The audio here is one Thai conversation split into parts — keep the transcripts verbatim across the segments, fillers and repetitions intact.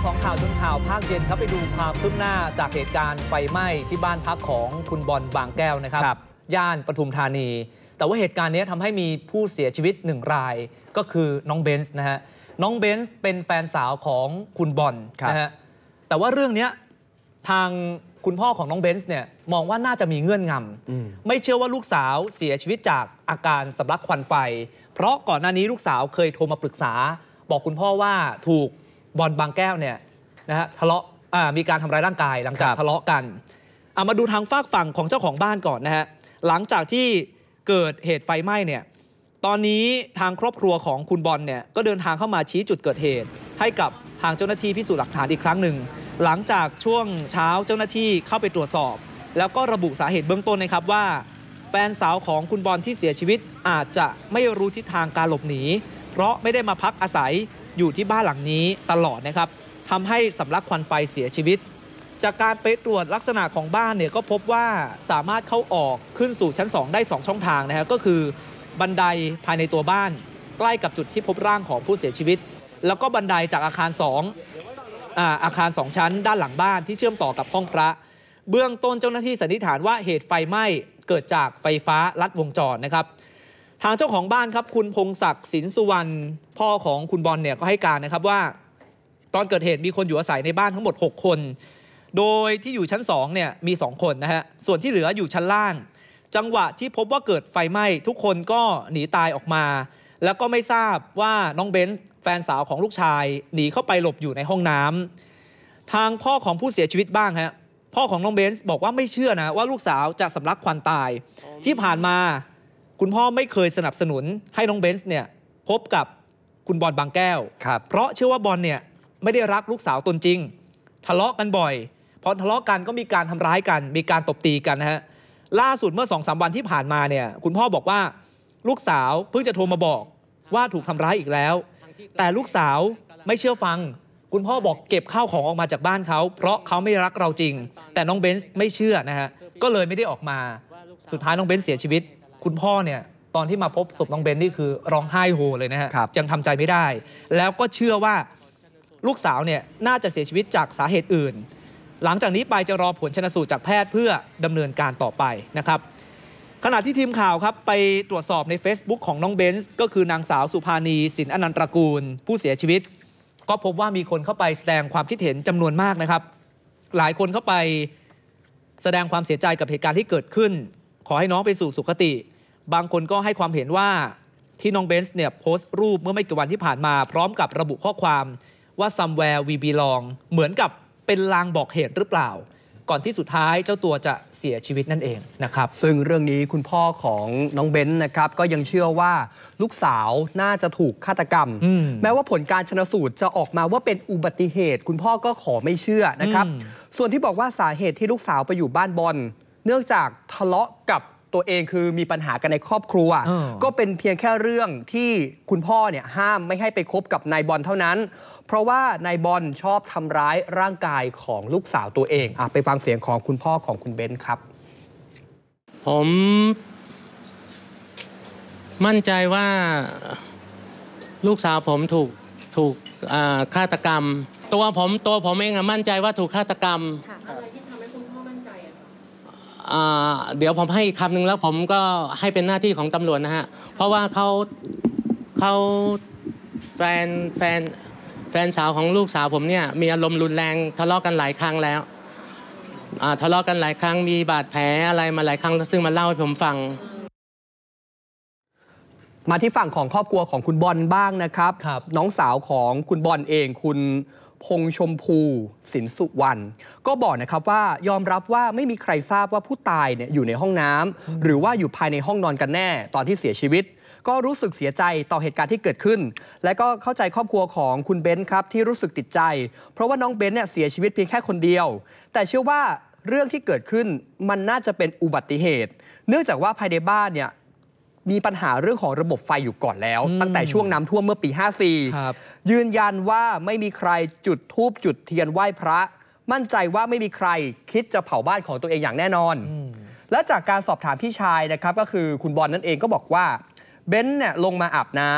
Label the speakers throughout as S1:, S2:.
S1: ของข่าวชนข่าวภาคเย็นครับไปดูความคืบหน้าจากเหตุการณ์ไฟไหม้ที่บ้านพักของคุณบอลบางแก้วนะครับย่านปทุมธานีแต่ว่าเหตุการณ์นี้ทำให้มีผู้เสียชีวิตหนึ่งรายก็คือน้องเบนซ์นะฮะน้องเบนซ์เป็นแฟนสาวของคุณบอลนะฮะแต่ว่าเรื่องนี้ทางคุณพ่อของน้องเบนซ์เนี่ยมองว่าน่าจะมีเงื่อนงำไม่เชื่อว่าลูกสาวเสียชีวิตจากอาการสำลักควันไฟเพราะก่อนหน้านี้ลูกสาวเคยโทรมาปรึกษาบอกคุณพ่อว่าถูกบอลบางแก้วเนี่ยนะฮะทะเลาะมีการทำร้ายร่างกายหลังจากทะเลาะกันเอามาดูทางฝากฝั่งของเจ้าของบ้านก่อนนะฮะหลังจากที่เกิดเหตุไฟไหม้เนี่ยตอนนี้ทางครอบครัวของคุณบอลเนี่ยก็เดินทางเข้ามาชี้จุดเกิดเหตุให้กับทางเจ้าหน้าที่พิสูจน์หลักฐานอีกครั้งหนึ่งหลังจากช่วงเช้าเจ้าหน้าที่เข้าไปตรวจสอบแล้วก็ระบุสาเหตุเบื้องต้นนะครับว่าแฟนสาวของคุณบอลที่เสียชีวิตอาจจะไม่รู้ทิศทางการหลบหนีเพราะไม่ได้มาพักอาศัยอยู่ที่บ้านหลังนี้ตลอดนะครับทำให้สำลักควันไฟเสียชีวิตจากการไปตรวจลักษณะของบ้านเนี่ยก็พบว่าสามารถเข้าออกขึ้นสู่ชั้นสองได้สองช่องทางนะฮะก็คือบันไดภายในตัวบ้านใกล้กับจุดที่พบร่างของผู้เสียชีวิตแล้วก็บันไดจากอาคารสองอาอาคารสองชั้นด้านหลังบ้านที่เชื่อมต่อกับห้องพระเบื้องต้นเจ้าหน้าที่สันนิษฐานว่าเหตุไฟไหม้เกิดจากไฟฟ้าลัดวงจรนะครับทางเจ้าของบ้านครับคุณพงศักดิ์สินสุวรรณพ่อของคุณบอลเนี่ยก็ให้การนะครับว่าตอนเกิดเหตุมีคนอยู่อาศัยในบ้านทั้งหมดหกคนโดยที่อยู่ชั้นสองเนี่ยมีสองคนนะฮะส่วนที่เหลืออยู่ชั้นล่างจังหวะที่พบว่าเกิดไฟไหม้ทุกคนก็หนีตายออกมาแล้วก็ไม่ทราบว่าน้องเบนซ์แฟนสาวของลูกชายหนีเข้าไปหลบอยู่ในห้องน้ำทางพ่อของผู้เสียชีวิตบ้างฮะพ่อของน้องเบนซ์บอกว่าไม่เชื่อนะว่าลูกสาวจะสำลักควันตายที่ผ่านมาคุณพ่อไม่เคยสนับสนุนให้น้องเบนซ์เนี่ยพบกับคุณบอลบางแก้วเพราะเชื่อว่าบอลเนี่ยไม่ได้รักลูกสาวตนจริงทะเลาะกันบ่อยพอทะเลาะกันก็มีการทำร้ายกันมีการตบตีกันนะฮะล่าสุดเมื่อ สองสาม วันที่ผ่านมาเนี่ยคุณพ่อบอกว่าลูกสาวเพิ่งจะโทรมาบอกว่าถูกทำร้ายอีกแล้วแต่ลูกสาวไม่เชื่อฟังคุณพ่อบอกเก็บข้าวของออกมาจากบ้านเขาเพราะเขาไม่รักเราจริงแต่น้องเบนซ์ไม่เชื่อนะฮะก็เลยไม่ได้ออกมาสุดท้ายน้องเบนซ์เสียชีวิตคุณพ่อเนี่ยตอนที่มาพบศพน้องเบนซ์นี่คือร้องไห้โฮเลยนะฮะยังทำใจไม่ได้แล้วก็เชื่อว่าลูกสาวเนี่ยน่าจะเสียชีวิตจากสาเหตุอื่นหลังจากนี้ไปจะรอผลชันสูตรจากแพทย์เพื่อดำเนินการต่อไปนะครับขณะที่ทีมข่าวครับไปตรวจสอบใน Facebook ของน้องเบนซ์ก็คือนางสาวสุภานีสินอนันตระกูลผู้เสียชีวิตก็พบว่ามีคนเข้าไปแสดงความคิดเห็นจำนวนมากนะครับหลายคนเข้าไปแสดงความเสียใจกับเหตุการณ์ที่เกิดขึ้นขอให้น้องไปสู่สุคติบางคนก็ให้ความเห็นว่าที่น้องเบนซ์เนี่ยโพสต์รูปเมื่อไม่กี่วันที่ผ่านมาพร้อมกับระบุข้อความว่า somewhere we belong เหมือนกับเป็นลางบอกเหตุหรือเปล่าก่อนที่สุดท้ายเจ้าตัวจะเสียชีวิตนั่นเองนะครับ
S2: ซึ่งเรื่องนี้คุณพ่อของน้องเบนซ์นะครับก็ยังเชื่อว่าลูกสาวน่าจะถูกฆาตกรรมแม้ว่าผลการชันสูตรจะออกมาว่าเป็นอุบัติเหตุคุณพ่อก็ขอไม่เชื่อนะครับส่วนที่บอกว่าสาเหตุที่ลูกสาวไปอยู่บ้านบอลเนื่องจากทะเลาะกับตัวเองคือมีปัญหากันในครอบครัวก็เป็นเพียงแค่เรื่องที่คุณพ่อเนี่ยห้ามไม่ให้ไปคบกับนายบอลเท่านั้นเพราะว่านายบอลชอบทำร้ายร่างกายของลูกสาวตัวเองอ่ะไปฟังเสียงของคุณพ่อของคุณเบนซ์ครับ
S3: ผมมั่นใจว่าลูกสาวผมถูกถูกฆาตกรรมตัวผมตัวผมเองมั่นใจว่าถูกฆาตกรรมอะไรที่ทำให้คุณพ่อมั่นใจอ่ะเดี๋ยวผมให้อีกคำหนึ่งแล้วผมก็ให้เป็นหน้าที่ของตำรวจนะฮะเพราะว่าเขาเขาแฟนแฟนแฟนสาวของลูกสาวผมเนี่ยมีอารมณ์รุนแรงทะเลาะกันหลายครั้งแล้วทะเลาะกันหลายครั้งมีบาดแผลอะไรมาหลายครั้งซึ่งมาเล่าให้ผมฟัง
S2: มาที่ฝั่งของครอบครัวของคุณบอลบ้างนะครับน้องสาวของคุณบอลเองคุณพงชมพูสินสุวรรณก็บอกนะครับว่ายอมรับว่าไม่มีใครทราบว่าผู้ตายเนี่ยอยู่ในห้องน้ำหรือว่าอยู่ภายในห้องนอนกันแน่ตอนที่เสียชีวิตก็รู้สึกเสียใจต่อเหตุการณ์ที่เกิดขึ้นและก็เข้าใจครอบครัวของคุณเบนซ์ครับที่รู้สึกติดใจเพราะว่าน้องเบนซ์เนี่ยเสียชีวิตเพียงแค่คนเดียวแต่เชื่อว่าเรื่องที่เกิดขึ้นมันน่าจะเป็นอุบัติเหตุเนื่องจากว่าภายในบ้านเนี่ยมีปัญหาเรื่องของระบบไฟอยู่ก่อนแล้วตั้งแต่ช่วงน้ำท่วมเมื่อปีห้าสี่ ยืนยันว่าไม่มีใครจุดธูปจุดเทียนไหว้พระมั่นใจว่าไม่มีใครคิดจะเผาบ้านของตัวเองอย่างแน่นอนและจากการสอบถามพี่ชายนะครับก็คือคุณบอลนั่นเองก็บอกว่าเบนซ์เนี่ยลงมาอาบน้ำ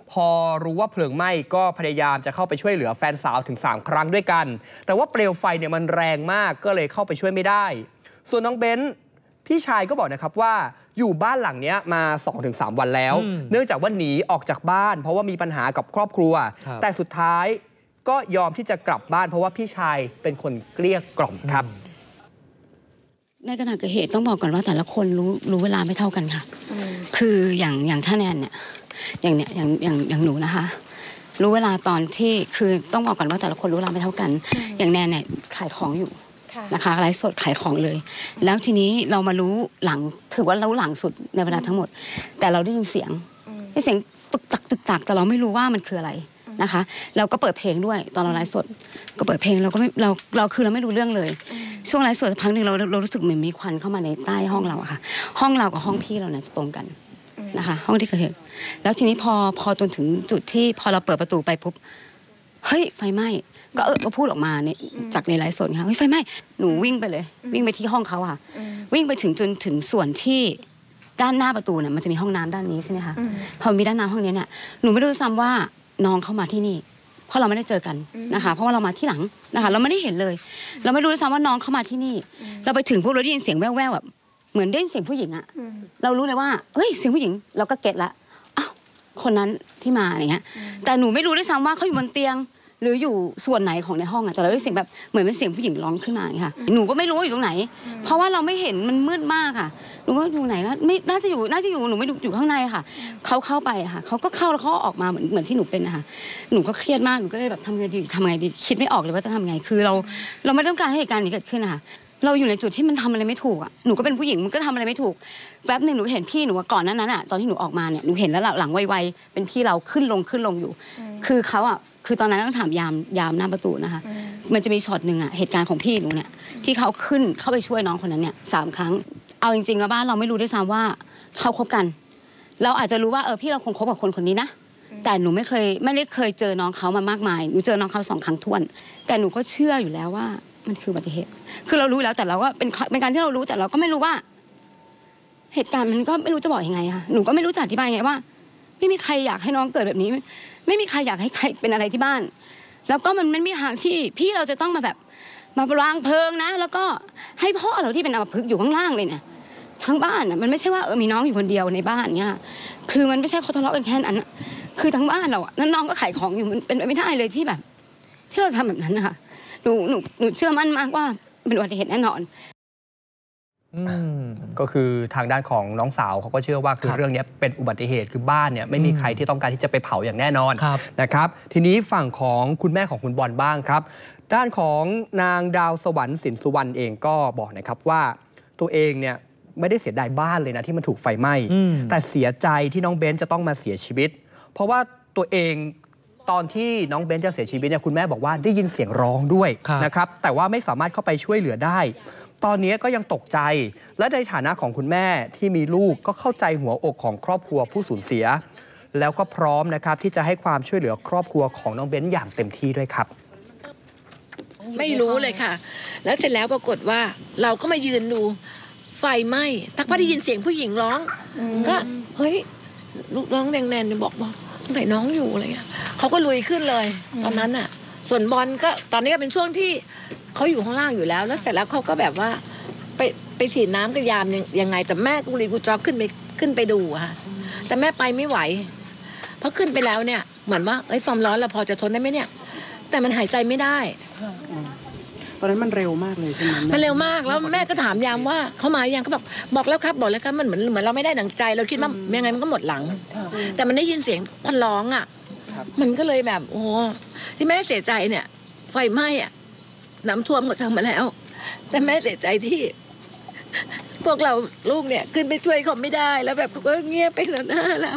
S2: พอรู้ว่าเพลิงไหม้ก็พยายามจะเข้าไปช่วยเหลือแฟนสาวถึงสามครั้งด้วยกันแต่ว่าเปลวไฟเนี่ยมันแรงมากก็เลยเข้าไปช่วยไม่ได้ส่วนน้องเบนซ์พี่ชายก็บอกนะครับว่าอยู่บ้านหลังนี้มา สองถึงสาม วันแล้วเนื่องจากว่าหนีออกจากบ้านเพราะว่ามีปัญหากับครอบครัวแต่สุดท้ายก็ยอมที่จะกลับบ้านเพราะว่าพี่ชายเป็นคนเกลี้ยกล่อมครับ
S4: ในขณะเกิดเหตุต้องบอกก่อนว่าแต่ละคนรู้รู้เวลาไม่เท่ากันค่ะคืออย่างอย่างท่าแนนเนี่ยอย่างเนี่ยอย่างอย่างอย่างหนูนะคะรู้เวลาตอนที่คือต้องบอกก่อนว่าแต่ละคนรู้เวลาไม่เท่ากันอย่างแนนเนี่ยขายของอยู่นะคะไลฟ์สดขายของเลยแล้วทีนี้เรามารู้หลังถือว่าเราหลังสุดในเวลาทั้งหมดแต่เราได้ยินเสียงได้เสียงตึกจักตึกจักแต่เราไม่รู้ว่ามันคืออะไรนะคะเราก็เปิดเพลงด้วยตอนเราไลฟ์สดก็เปิดเพลงเราก็ไม่เราเราคือเราไม่รู้เรื่องเลยช่วงไลฟ์สดพักหนึ่งเราเรารู้สึกเหมือนมีควันเข้ามาในใต้ห้องเราอะค่ะห้องเรากับห้องพี่เราเนี่ยจะตรงกันนะคะห้องที่เกิดเหตุแล้วทีนี้พอพอจนถึงจุดที่พอเราเปิดประตูไปปุ๊บเฮ้ยไฟไหม้ก็เออก็พูดออกมาเนี่ยจากในไลฟ์สดค่ะเฮ้ยไฟไหม้หนูวิ่งไปเลยวิ่งไปที่ห้องเขาค่ะวิ่งไปถึงจนถึงส่วนที่ด้านหน้าประตูเนี่ยมันจะมีห้องน้ำด้านนี้ใช่ไหมคะพอมีด้านน้ำห้องนี้เนี่ยหนูไม่รู้ซ้ำว่าน้องเข้ามาที่นี่เพราะเราไม่ได้เจอกันนะคะเพราะว่าเรามาที่หลังนะคะเราไม่ได้เห็นเลยเราไม่รู้ซ้ำว่าน้องเข้ามาที่นี่เราไปถึงพวกเราได้ยินเสียงแว่วๆแบบเหมือนได้ยินเสียงผู้หญิงอะเรารู้เลยว่าเฮ้ยเสียงผู้หญิงเราก็เก็ตละอ้าวคนนั้นที่มาอย่างเงี้ยแต่หนูไม่รู้ด้วยซ้ำว่าเขาอยู่บนเตียงหรืออยู่ส่วนไหนของในห้องอะแต่เราได้เสียงแบบเหมือนเป็นเสียงผู้หญิงร้องขึ้นมาอย่างเงี้ยค่ะหนูก็ไม่รู้อยู่ตรงไหนเพราะว่าเราไม่เห็นมันมืดมากค่ะหนูก็อยู่ไหนว่าไม่น่าจะอยู่น่าจะอยู่หนูไม่อยู่ข้างในค่ะเขาเข้าไปค่ะเขาก็เข้าแล้วเขาออกมาเหมือนเหมือนที่หนูเป็นนะคะหนูก็เครียดมากหนูก็เลยแบบทำไงดีทำไงดีคิดไม่ออกเลยว่าจะทำไงคือเราเราไม่ต้องการให้เหตุการณ์นี้เกิดขึ้นนะคะเราอยู่ในจุดที่มันทำอะไรไม่ถูกอ่ะหนูก็เป็นผู้หญิงมันก็ทำอะไรไม่ถูกแป๊บหนึ่งหนูเห็นพี่หนูก่อนนั้นนั้นอ่ะตอนที่หนูออกมาเนี่ยหนูเห็นแล้วหลังไวๆเป็นพี่เราขึ้นลงขึ้นลงอยู่คือเขาอ่ะคือตอนนั้นต้องถามยามยามหน้าประตูนะคะมันจะมีช็อตหนึ่งอ่ะเหตุการณ์ของพี่หนูเนี่ยที่เขาขึ้นเข้าไปช่วยน้องคนนั้นเนี่ยสามครั้งเอาจริงๆว่าบ้านเราไม่รู้ด้วยซ้ำว่าเขาคบกันเราอาจจะรู้ว่าเออพี่เราคงคบกับคนคนนี้นะแต่หนูไม่เคยไม่ได้เคยเจอน้องเขามามากมายหนูเจอน้องเขาสองครั้งท้วนแต่หนูก็เชื่ออยู่แล้วว่ามันคืออุบัติเหตุคือเรารู้แล้วแต่เราก็เป็นเป็นการที่เรารู้แต่เราก็ไม่รู้ว่าเหตุการณ์มันก็ไม่รู้จะบอกยังไงค่ะหนูก็ไม่รู้จะอธิบายยังไงว่าไม่มีใครอยากให้น้องเกิดแบบนี้ไม่มีใครอยากให้ใครเป็นอะไรที่บ้านแล้วก็มันไม่มีทางที่พี่เราจะต้องมาแบบมาวางเพลิงนะแล้วก็ให้พ่อเราที่เป็นอัมพฤกษ์อยู่ข้างล่างเลยเนี่ยทั้งบ้านอ่ะมันไม่ใช่ว่าเออมีน้องอยู่คนเดียวในบ้านเนี่ยคือมันไม่ใช่เขาทะเลาะกันแค่นั้นคือทั้งบ้านเราอ่ะนั่นน้องก็ขายของอยู่มันเป็นไปไม่ได้เลยที่แบบที่เราทำแบบนั้นนะคะหนูหนูหนูเชื่อมั่นมากว่าเป็นอุบัติเหตุแน่นอน
S2: ก็คือทางด้านของน้องสาวเขาก็เชื่อว่าคือเรื่องนี้เป็นอุบัติเหตุคือบ้านเนี่ยไม่มีใครที่ต้องการที่จะไปเผาอย่างแน่นอนนะครับทีนี้ฝั่งของคุณแม่ของคุณบอลบ้างครับด้านของนางดาวสวรรค์สินสุวรรณเองก็บอกนะครับว่าตัวเองเนี่ยไม่ได้เสียดายบ้านเลยนะที่มันถูกไฟไหม้แต่เสียใจที่น้องเบนซ์จะต้องมาเสียชีวิตเพราะว่าตัวเองตอนที่น้องเบนซ์จะเสียชีวิตเนี่ยคุณแม่บอกว่าได้ยินเสียงร้องด้วยนะครับแต่ว่าไม่สามารถเข้าไปช่วยเหลือได้ตอนนี้ก็ยังตกใจและในฐานะของคุณแม่ที่มีลูกก็เข้าใจหัวอกของครอบครัวผู้สูญเสียแล้วก็พร้อมนะครับที่จะให้ความช่วยเหลือครอบครัวของน้องเบนซ์อย่างเต็มที่ด้วยครับ
S5: ไม่รู้เลยค่ะแล้วเสร็จแล้วปรากฏว่าเราก็มายืนดูไฟไหม้ทักพักได้ยินเสียงผู้หญิงร้องก็เฮ้ยลูกร้องแดงๆบอกบอกไหนน้องอยู่อะไรเงี้ยเขาก็ลุยขึ้นเลยตอนนั้นอ่ะส่วนบอลก็ตอนนี้ก็เป็นช่วงที่เขาอยู่ข้างล่างอยู่แล้วแล้วเสร็จแล้วเขาก็แบบว่าไปไปฉีดน้ำกับยามยังไงแต่แม่กุลีกุจอขึ้นไปขึ้นไปดูค่ะแต่แม่ไปไม่ไหวเพราะขึ้นไปแล้วเนี่ยเหมือนว่าเอ้ยความร้อนเราพอจะทนได้ไหมเนี่ยแต่มันหายใจไม่ได้
S6: ตอนนั้นมันเร็วมากเลยใช่ไหม
S5: มันเร็วมากแล้วแม่ก็ถามยามว่าเขามายังเขาบอกบอกแล้วครับบอกแล้วครับมันเหมือนเหมือนเราไม่ได้หนังใจเราคิดว่ายังไงมันก็หมดหลังแต่มันได้ยินเสียงคนร้องอ่ะมันก็เลยแบบโอ้ที่แม่เสียใจเนี่ยไฟไหม้อ่ะน้ำท่วมก็ทำมาแล้วแต่แม่เสียใจที่พวกเราลูกเนี่ยขึ้นไปช่วยเขาไม่ได้แล้วแบบเขาก็เงียบไปแล้วหน้าเรา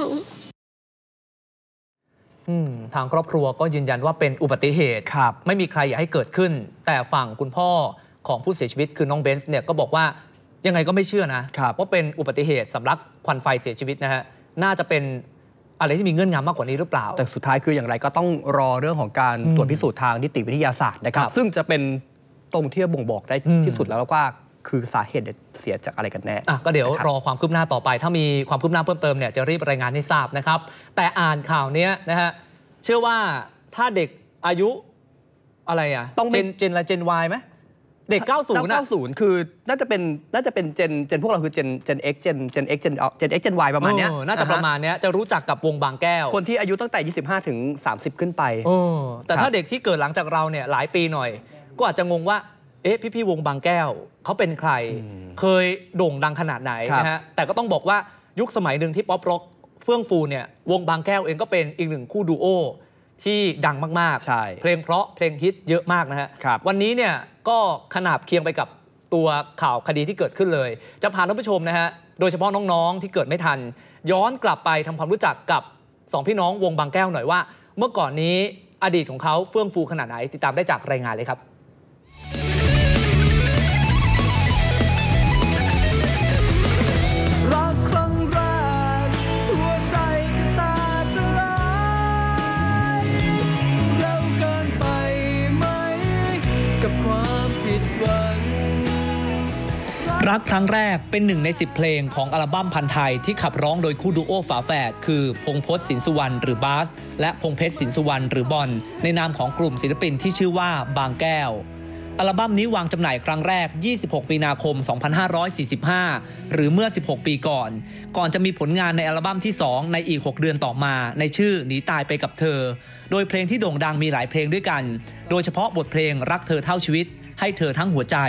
S1: ทางครอบครัวก็ยืนยันว่าเป็นอุบัติเหตุไม่มีใครอยากให้เกิดขึ้นแต่ฝั่งคุณพ่อของผู้เสียชีวิตคือน้องเบนซ์เนี่ยก็บอกว่ายังไงก็ไม่เชื่อนะว่าเป็นอุบัติเหตุสำลักควันไฟเสียชีวิตนะฮะน่าจะเป็นอะไรที่มีเงื่อนงำมากกว่านี้หรือเปล่า
S2: แต่สุดท้ายคืออย่างไรก็ต้องรอเรื่องของการตรวจพิสูจน์ทางนิติวิทยาศาสตร์นะครับซึ่งจะเป็นตรงที่บ่งบอกได้ที่สุดแล้วว่าคือสาเหตุเสียจากอะไรกันแน่
S1: อ่ะก็เดี๋ยวรอความคืบหน้าต่อไปถ้ามีความคืบหน้าเพิ่มเติมเนี่ยจะรีบรายงานให้ทราบนะครับแต่อ่านข่าวนี้นะฮะเชื่อว่าถ้าเด็กอายุอะไรอ่ะต้องเจนเจนอะไรเจน Y ไหมเด็กเก้าสิบนะเก้าสิบ
S2: คือน่าจะเป็นน่าจะเป็นเจนเจนพวกเราคือเจนเจน X เจนเจน X เจนเจน X เจน Y ประมาณนี้
S1: น่าจะประมาณนี้จะรู้จักกับวงบางแก้ว
S2: คนที่อายุตั้งแต่ยี่สิบห้าถึงสามสิบขึ้นไป
S1: แต่ถ้าเด็กที่เกิดหลังจากเราเนี่ยหลายปีหน่อยก็อาจจะงงว่าเอ๊ะพี่ๆวงบางแก้วเขาเป็นใครเคยโด่งดังขนาดไหนนะฮะแต่ก็ต้องบอกว่ายุคสมัยหนึ่งที่ป๊อปร็อกเฟื่องฟูเนี่ยวงบางแก้วเองก็เป็นอีกหนึ่งคู่ดูโอที่ดังมากๆเพลงเพราะเพลงฮิตเยอะมากนะฮะวันนี้เนี่ยก็ขนาบเคียงไปกับตัวข่าวคดีที่เกิดขึ้นเลยจะพาท่านผู้ชมนะฮะโดยเฉพาะน้องๆที่เกิดไม่ทันย้อนกลับไปทำความรู้จักกับสองพี่น้องวงบางแก้วหน่อยว่าเมื่อก่อนนี้อดีตของเขาเฟื่องฟูขนาดไหนติดตามได้จากรายงานเลยครับรักครั้งแรกเป็นหนึ่งในสิบเพลงของอัลบั้มพันไทยที่ขับร้องโดยคู่ดูโอฝาแฝดคือพงษ์พจน์สินสุวรรณหรือบาสและพงษ์เพชรสินสุวรรณหรือบอลในนามของกลุ่มศิลปินที่ชื่อว่าบางแก้วอัลบั้มนี้วางจำหน่ายครั้งแรกยี่สิบหกมีนาคมสองพันห้าร้อยสี่สิบห้าหรือเมื่อสิบหกปีก่อนก่อนจะมีผลงานในอัลบั้มที่สองในอีกหกเดือนต่อมาในชื่อหนีตายไปกับเธอโดยเพลงที่โด่งดังมีหลายเพลงด้วยกันโดยเฉพาะบทเพลงรักเธอเท่าชีวิตให้เธอทั้งหัวใจ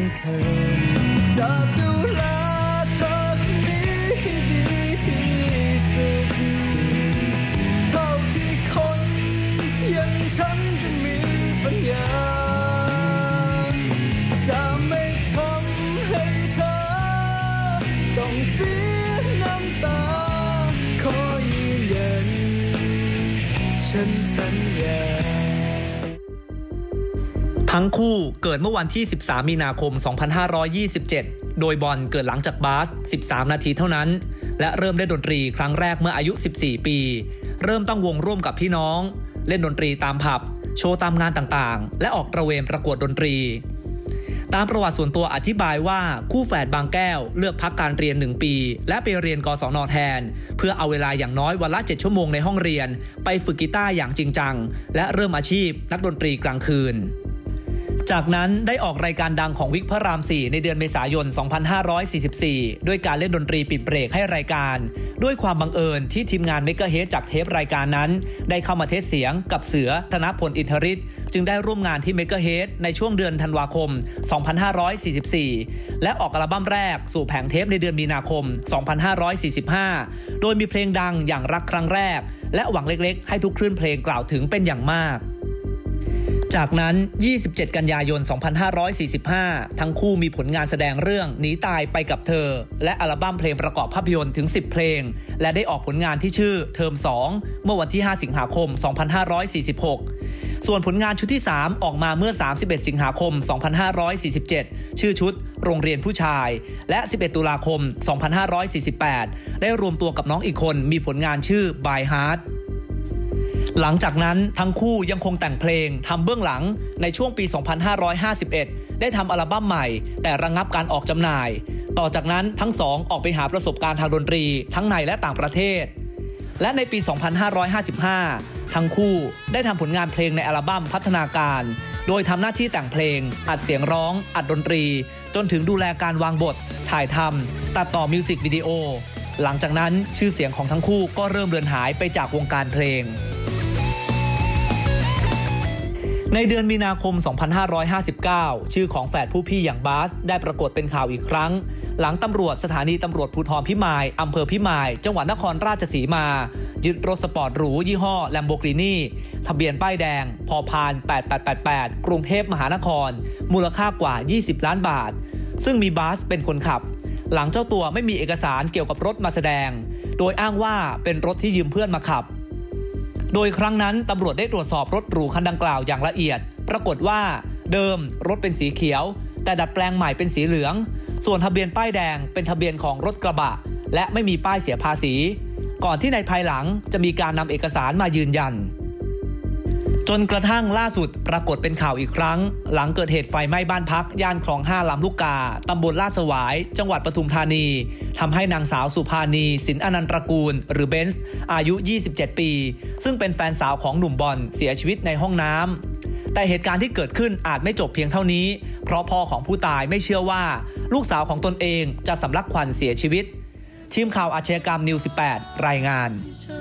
S1: ทั้งคู่เกิดเมื่อวันที่สิบสามมีนาคมสองพันห้าร้อยยี่สิบเจ็ดโดยบอลเกิดหลังจากบาสสิบสามนาทีเท่านั้นและเริ่มเล่นดนตรีครั้งแรกเมื่ออายุสิบสี่ปีเริ่มตั้งวงร่วมกับพี่น้องเล่นดนตรีตามผับโชว์ตามงานต่างๆและออกตระเวนประกวดดนตรีตามประวัติส่วนตัวอธิบายว่าคู่แฝดบางแก้วเลือกพักการเรียนหนึ่งปีและไปเรียนกศน.แทนเพื่อเอาเวลาอย่างน้อยวันละเจ็ดชั่วโมงในห้องเรียนไปฝึกกีตาร์อย่างจริงจังและเริ่มอาชีพนักดนตรีกลางคืนจากนั้นได้ออกรายการดังของวิกพระรามสี่ในเดือนเมษายนสองพันห้าร้อยสี่สิบสี่ด้วยการเล่นดนตรีปิดเบรกให้รายการด้วยความบังเอิญที่ทีมงานเมกะเฮดจากเทปรายการนั้นได้เข้ามาเทสเสียงกับเสือธนพลอินทริศจึงได้ร่วมงานที่เมกะเฮดในช่วงเดือนธันวาคมสองพันห้าร้อยสี่สิบสี่และออกอัลบั้มแรกสู่แผงเทปในเดือนมีนาคมสองพันห้าร้อยสี่สิบห้าโดยมีเพลงดังอย่างรักครั้งแรกและหวังเล็กๆให้ทุกคลื่นเพลงกล่าวถึงเป็นอย่างมากจากนั้นยี่สิบเจ็ดกันยายนสองพันห้าร้อยสี่สิบห้าทั้งคู่มีผลงานแสดงเรื่องหนีตายไปกับเธอและอัลบั้มเพลงประกอบภาพยนตร์ถึงสิบเพลงและได้ออกผลงานที่ชื่อเทอมสองเมื่อวันที่ห้าสิงหาคมสองพันห้าร้อยสี่สิบหกส่วนผลงานชุดที่สามออกมาเมื่อสามสิบเอ็ดสิงหาคมสองพันห้าร้อยสี่สิบเจ็ดชื่อชุดโรงเรียนผู้ชายและสิบเอ็ดตุลาคมสองพันห้าร้อยสี่สิบแปดได้รวมตัวกับน้องอีกคนมีผลงานชื่อ By Heartหลังจากนั้นทั้งคู่ยังคงแต่งเพลงทำเบื้องหลังในช่วงปีสองพันห้าร้อยห้าสิบเอ็ดได้ทำอัลบั้มใหม่แต่ระงับการออกจำหน่ายต่อจากนั้นทั้งสองออกไปหาประสบการณ์ทางดนตรีทั้งในและต่างประเทศและในปีสองพันห้าร้อยห้าสิบห้าทั้งคู่ได้ทำผลงานเพลงในอัลบั้มพัฒนาการโดยทำหน้าที่แต่งเพลงอัดเสียงร้องอัดดนตรีจนถึงดูแลการวางบทถ่ายทำตัดต่อมิวสิกวิดีโอหลังจากนั้นชื่อเสียงของทั้งคู่ก็เริ่มเลือนหายไปจากวงการเพลงในเดือนมีนาคมสองพันห้าร้อยห้าสิบเก้าชื่อของแฝดผู้พี่อย่างบาสได้ปรากฏเป็นข่าวอีกครั้งหลังตำรวจสถานีตำรวจภูธรพิมายอำเภอพิมายจังหวัดนครราชสีมายึดรถสปอร์ตหรูยี่ห้อ Lamborghini ทะเบียนป้ายแดงพพานแปดแปดแปดแปดกรุงเทพมหานครมูลค่ากว่ายี่สิบล้านบาทซึ่งมีบาสเป็นคนขับหลังเจ้าตัวไม่มีเอกสารเกี่ยวกับรถมาแสดงโดยอ้างว่าเป็นรถที่ยืมเพื่อนมาขับโดยครั้งนั้นตำรวจได้ตรวจสอบรถหรูคันดังกล่าวอย่างละเอียดปรากฏว่าเดิมรถเป็นสีเขียวแต่ดัดแปลงใหม่เป็นสีเหลืองส่วนทะเบียนป้ายแดงเป็นทะเบียนของรถกระบะและไม่มีป้ายเสียภาษีก่อนที่ในภายหลังจะมีการนำเอกสารมายืนยันจนกระทั่งล่าสุดปรากฏเป็นข่าวอีกครั้งหลังเกิดเหตุไฟไหม้บ้านพักย่านคลองห้าลำลูกกาตำบลลาดสวายจังหวัดปทุมธานีทำให้นางสาวสุภานีสินอนันต์ตระกูลหรือเบนซ์อายุ ยี่สิบเจ็ด ปีซึ่งเป็นแฟนสาวของหนุ่มบอลเสียชีวิตในห้องน้ำแต่เหตุการณ์ที่เกิดขึ้นอาจไม่จบเพียงเท่านี้เพราะพ่อของผู้ตายไม่เชื่อว่าลูกสาวของตนเองจะสำลักควันเสียชีวิตทีมข่าวอาชญากรรมนิวสิบแปดรายงาน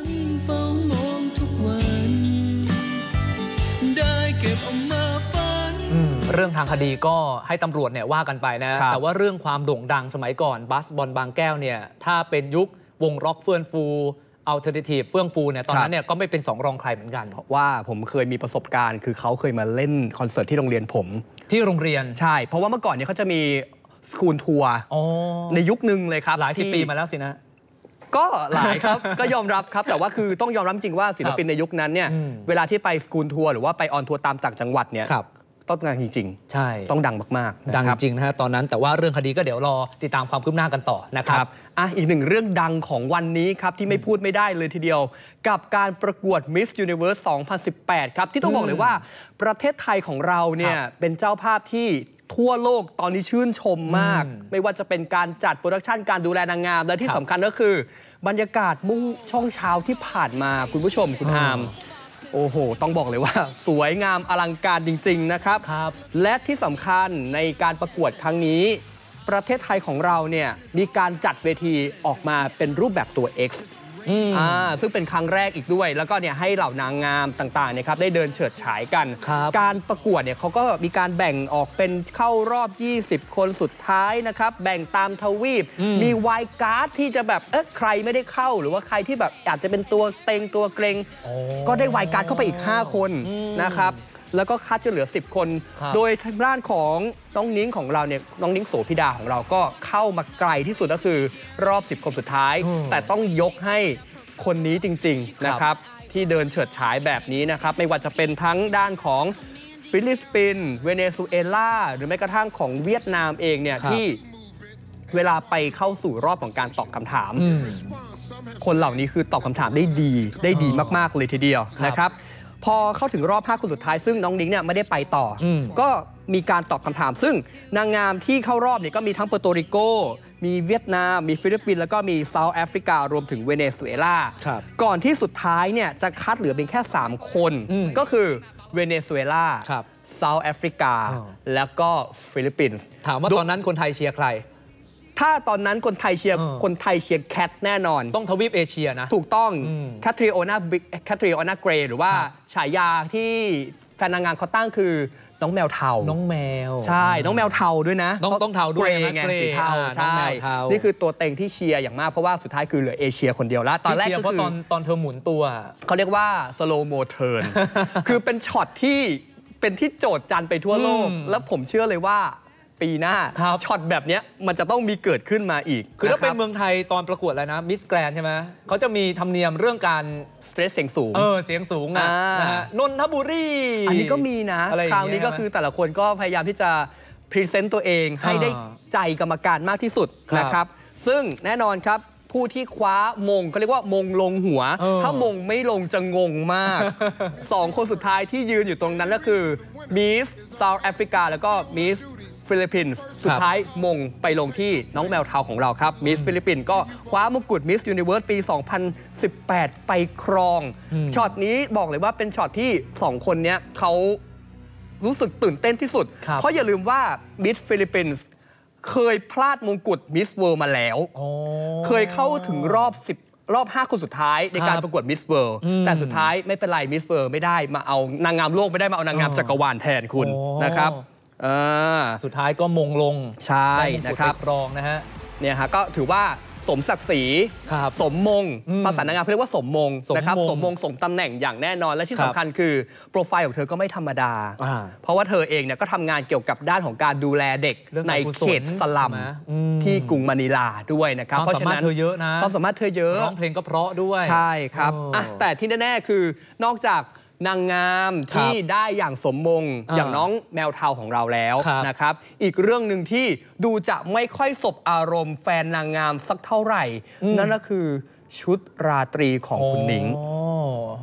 S1: เรื่องทางคดีก็ให้ตำรวจเนี่ยว่ากันไปนะแต่ว่าเรื่องความโด่งดังสมัยก่อนบัสบอลบางแก้วเนี่ยถ้าเป็นยุควงร็อกเฟื่องฟูอัลเทอร์เนทีฟเฟื่องฟูเนี่ยตอนนั้นเนี่ยก็ไม่เป็นสองรองใครเหมือนกันเพราะ
S2: ว่าผมเคยมีประสบการณ์คือเขาเคยมาเล่นคอนเสิร์ตที่โรงเรียนผม
S1: ที่โรงเรียน
S2: ใช่เพราะว่าเมื่อก่อนเนี่ยเขาจะมีสกูลทัวร์ในยุคนึงเลยครับ
S1: หลายสิบปีมาแล้วสินะ
S2: ก็หลายครับ ก็ยอมรับครับแต่ว่าคือต้องยอมรับจริงว่าศิลปินในยุคนั้นเนี่ยเวลาที่ไปสกูลทัวร์หรือว่าไปออนทัวร์ตามต่างจังหวัดเนี่ยต้องดังจริงๆ
S1: ใช่
S2: ต้องดังมาก
S1: ๆดังจริงนะฮะตอนนั้นแต่ว่าเรื่องคดีก็เดี๋ยวรอติดตามความคืบหน้ากันต่อนะครับ
S2: อ่ะอีกหนึ่งเรื่องดังของวันนี้ครับที่ไม่พูดไม่ได้เลยทีเดียวกับการประกวด Miss Universe สองพันสิบแปด ครับที่ต้องบอกเลยว่าประเทศไทยของเราเนี่ยเป็นเจ้าภาพที่ทั่วโลกตอนนี้ชื่นชมมากไม่ว่าจะเป็นการจัดโปรดักชันการดูแลนางงามและที่สำคัญก็คือบรรยากาศมุ่งช่องเช้าที่ผ่านมาคุณผู้ชมคุณอามโอ้โหต้องบอกเลยว่าสวยงามอลังการจริงๆนะครับและที่สำคัญในการประกวดครั้งนี้ประเทศไทยของเราเนี่ยมีการจัดเวทีออกมาเป็นรูปแบบตัว X อ่าซึ่งเป็นครั้งแรกอีกด้วยแล้วก็เนี่ยให้เหล่านางงามต่างๆนะครับได้เดินเฉิดฉายกันการประกวดเนี่ยเขาก็มีการแบ่งออกเป็นเข้ารอบยี่สิบคนสุดท้ายนะครับแบ่งตามทวีปมีไวล์การ์ดที่จะแบบเอ๊ะใครไม่ได้เข้าหรือว่าใครที่แบบอาจจะเป็นตัวเต็งตัวเกรงก็ได้ไวล์การ์ดเข้าไปอีกห้าคนนะครับแล้วก็คัดจะเหลือสิบคนโดยทางด้านของน้องนิ้งของเราเนี่ยน้องนิ้งโสภิดาของเราก็เข้ามาไกลที่สุดก็คือรอบสิบคนสุดท้ายแต่ต้องยกให้คนนี้จริงๆนะครับที่เดินเฉิดฉายแบบนี้นะครับไม่ว่าจะเป็นทั้งด้านของฟิลิปปินส์เวเนซุเอลาหรือแม้กระทั่งของเวียดนามเองเนี่ยที่เวลาไปเข้าสู่รอบของการตอบคำถามคนเหล่านี้คือตอบคำถามได้ดีได้ดีมากๆเลยทีเดียวนะครับพอเข้าถึงรอบห้าคนสุดท้ายซึ่งน้องนิ้งเนี่ยไม่ได้ไปต่อก็มีการตอบคำถามซึ่งนางงามที่เข้ารอบเนี่ยก็มีทั้งเปอร์โตริโกมีเวียดนามมีฟิลิปปินส์แล้วก็มีเซาท์แอฟริการวมถึงเวเนซุเอลาก่อนที่สุดท้ายเนี่ยจะคัดเหลือเพียงแค่สามคนก็คือเวเนซุเอลาเซาท์แอฟริกาแล้วก็ฟิลิปปินส์
S1: ถามว่าตอนนั้นคนไทยเชียร์ใคร
S2: ถ้าตอนนั้นคนไทยเชียร์คนไทยเชียร์แคทแน่นอน
S1: ต้องทวีปเอเชียนะ
S2: ถูกต้องแคทริโอนาแคทริโอนาเกรย์หรือว่าฉายาที่แฟนนางงามเขาตั้งคือน้องแมวเทา
S1: น้องแมว
S2: ใช่น้องแมวเทาด้วยนะ
S1: ต้องต้องเทาด้วย
S2: ไงสีเทาใช่นี่คือตัวเต็งที่เชียร์อย่างมากเพราะว่าสุดท้ายคือเหลือเอเชียคนเดียวแล้ว
S1: ตอนแรกก็คือตอนตอนเธอหมุนตัว
S2: เขาเรียกว่า slow mo turn คือเป็นช็อตที่เป็นที่โจทย์จันไปทั่วโลกแล้วผมเชื่อเลยว่าปีหน้าช็อตแบบนี้มันจะต้องมีเกิดขึ้นมาอีก
S1: คือถ้าเป็นเมืองไทยตอนประกวดอะไรนะมิสแกรนใช่ไหมเขาจะมีธรรมเนียมเรื่องการ
S2: สเตรสเสียงสูง
S1: เออเสียงสูงอ่ะนนทบุรี
S2: อันนี้ก็มีนะคราวนี้ก็คือแต่ละคนก็พยายามที่จะพรีเซนต์ตัวเองให้ได้ใจกรรมการมากที่สุดนะครับซึ่งแน่นอนครับผู้ที่คว้ามงก็เรียกว่ามงลงหัวถ้ามงไม่ลงจะงงมากสองคนสุดท้ายที่ยืนอยู่ตรงนั้นก็คือมิสเซาท์แอฟริกาแล้วก็มิสฟิลิปปินส์สุดท้ายมงไปลงที่น้องแมวเทาของเราครับมิสฟิลิปปินส์ก็คว้ามงกุฎมิสยูนิเวิร์สปีสองพันสิบแปดไปครองช็อตนี้บอกเลยว่าเป็นช็อตที่สองคนนี้เขารู้สึกตื่นเต้นที่สุดเพราะอย่าลืมว่ามิสฟิลิปปินส์เคยพลาดมงกุฎมิสเวิลด์มาแล้วเคยเข้าถึงรอบสิบรอบห้าคนสุดท้ายในการประกวดมิสเวิลด์แต่สุดท้ายไม่เป็นไรมิสเวิลด์ไม่ได้มาเอานางงามโลกไม่ได้มาเอานางงามจักรวาลแทนคุณนะครับ
S1: สุดท้ายก็มงลง
S2: ใช่นะครับ
S1: ครองนะฮะ
S2: เนี่ยฮะก็ถือว่าสมศักดิ์ศรีสมมงภาษานางงามเรียกว่าสมมงนะครับสมมงสมตำแหน่งอย่างแน่นอนและที่สำคัญคือโปรไฟล์ของเธอก็ไม่ธรรมดาเพราะว่าเธอเองเนี่ยก็ทำงานเกี่ยวกับด้านของการดูแลเด็กในเขตสลัมที่กรุงมะนิลาด้วยนะครับ
S1: เพราะฉะนั้นเธอเยอะนะ
S2: ความสามารถเธอเยอะ
S1: ร้องเพลงก็เพราะด้วย
S2: ใช่ครับแต่ที่แน่ๆคือนอกจากนางงามที่ได้อย่างสมมงอย่างน้องแมวเทาของเราแล้วนะครับอีกเรื่องหนึ่งที่ดูจะไม่ค่อยสบอารมณ์แฟนนางงามสักเท่าไหร่นั่นก็คือชุดราตรีของคุณหนิง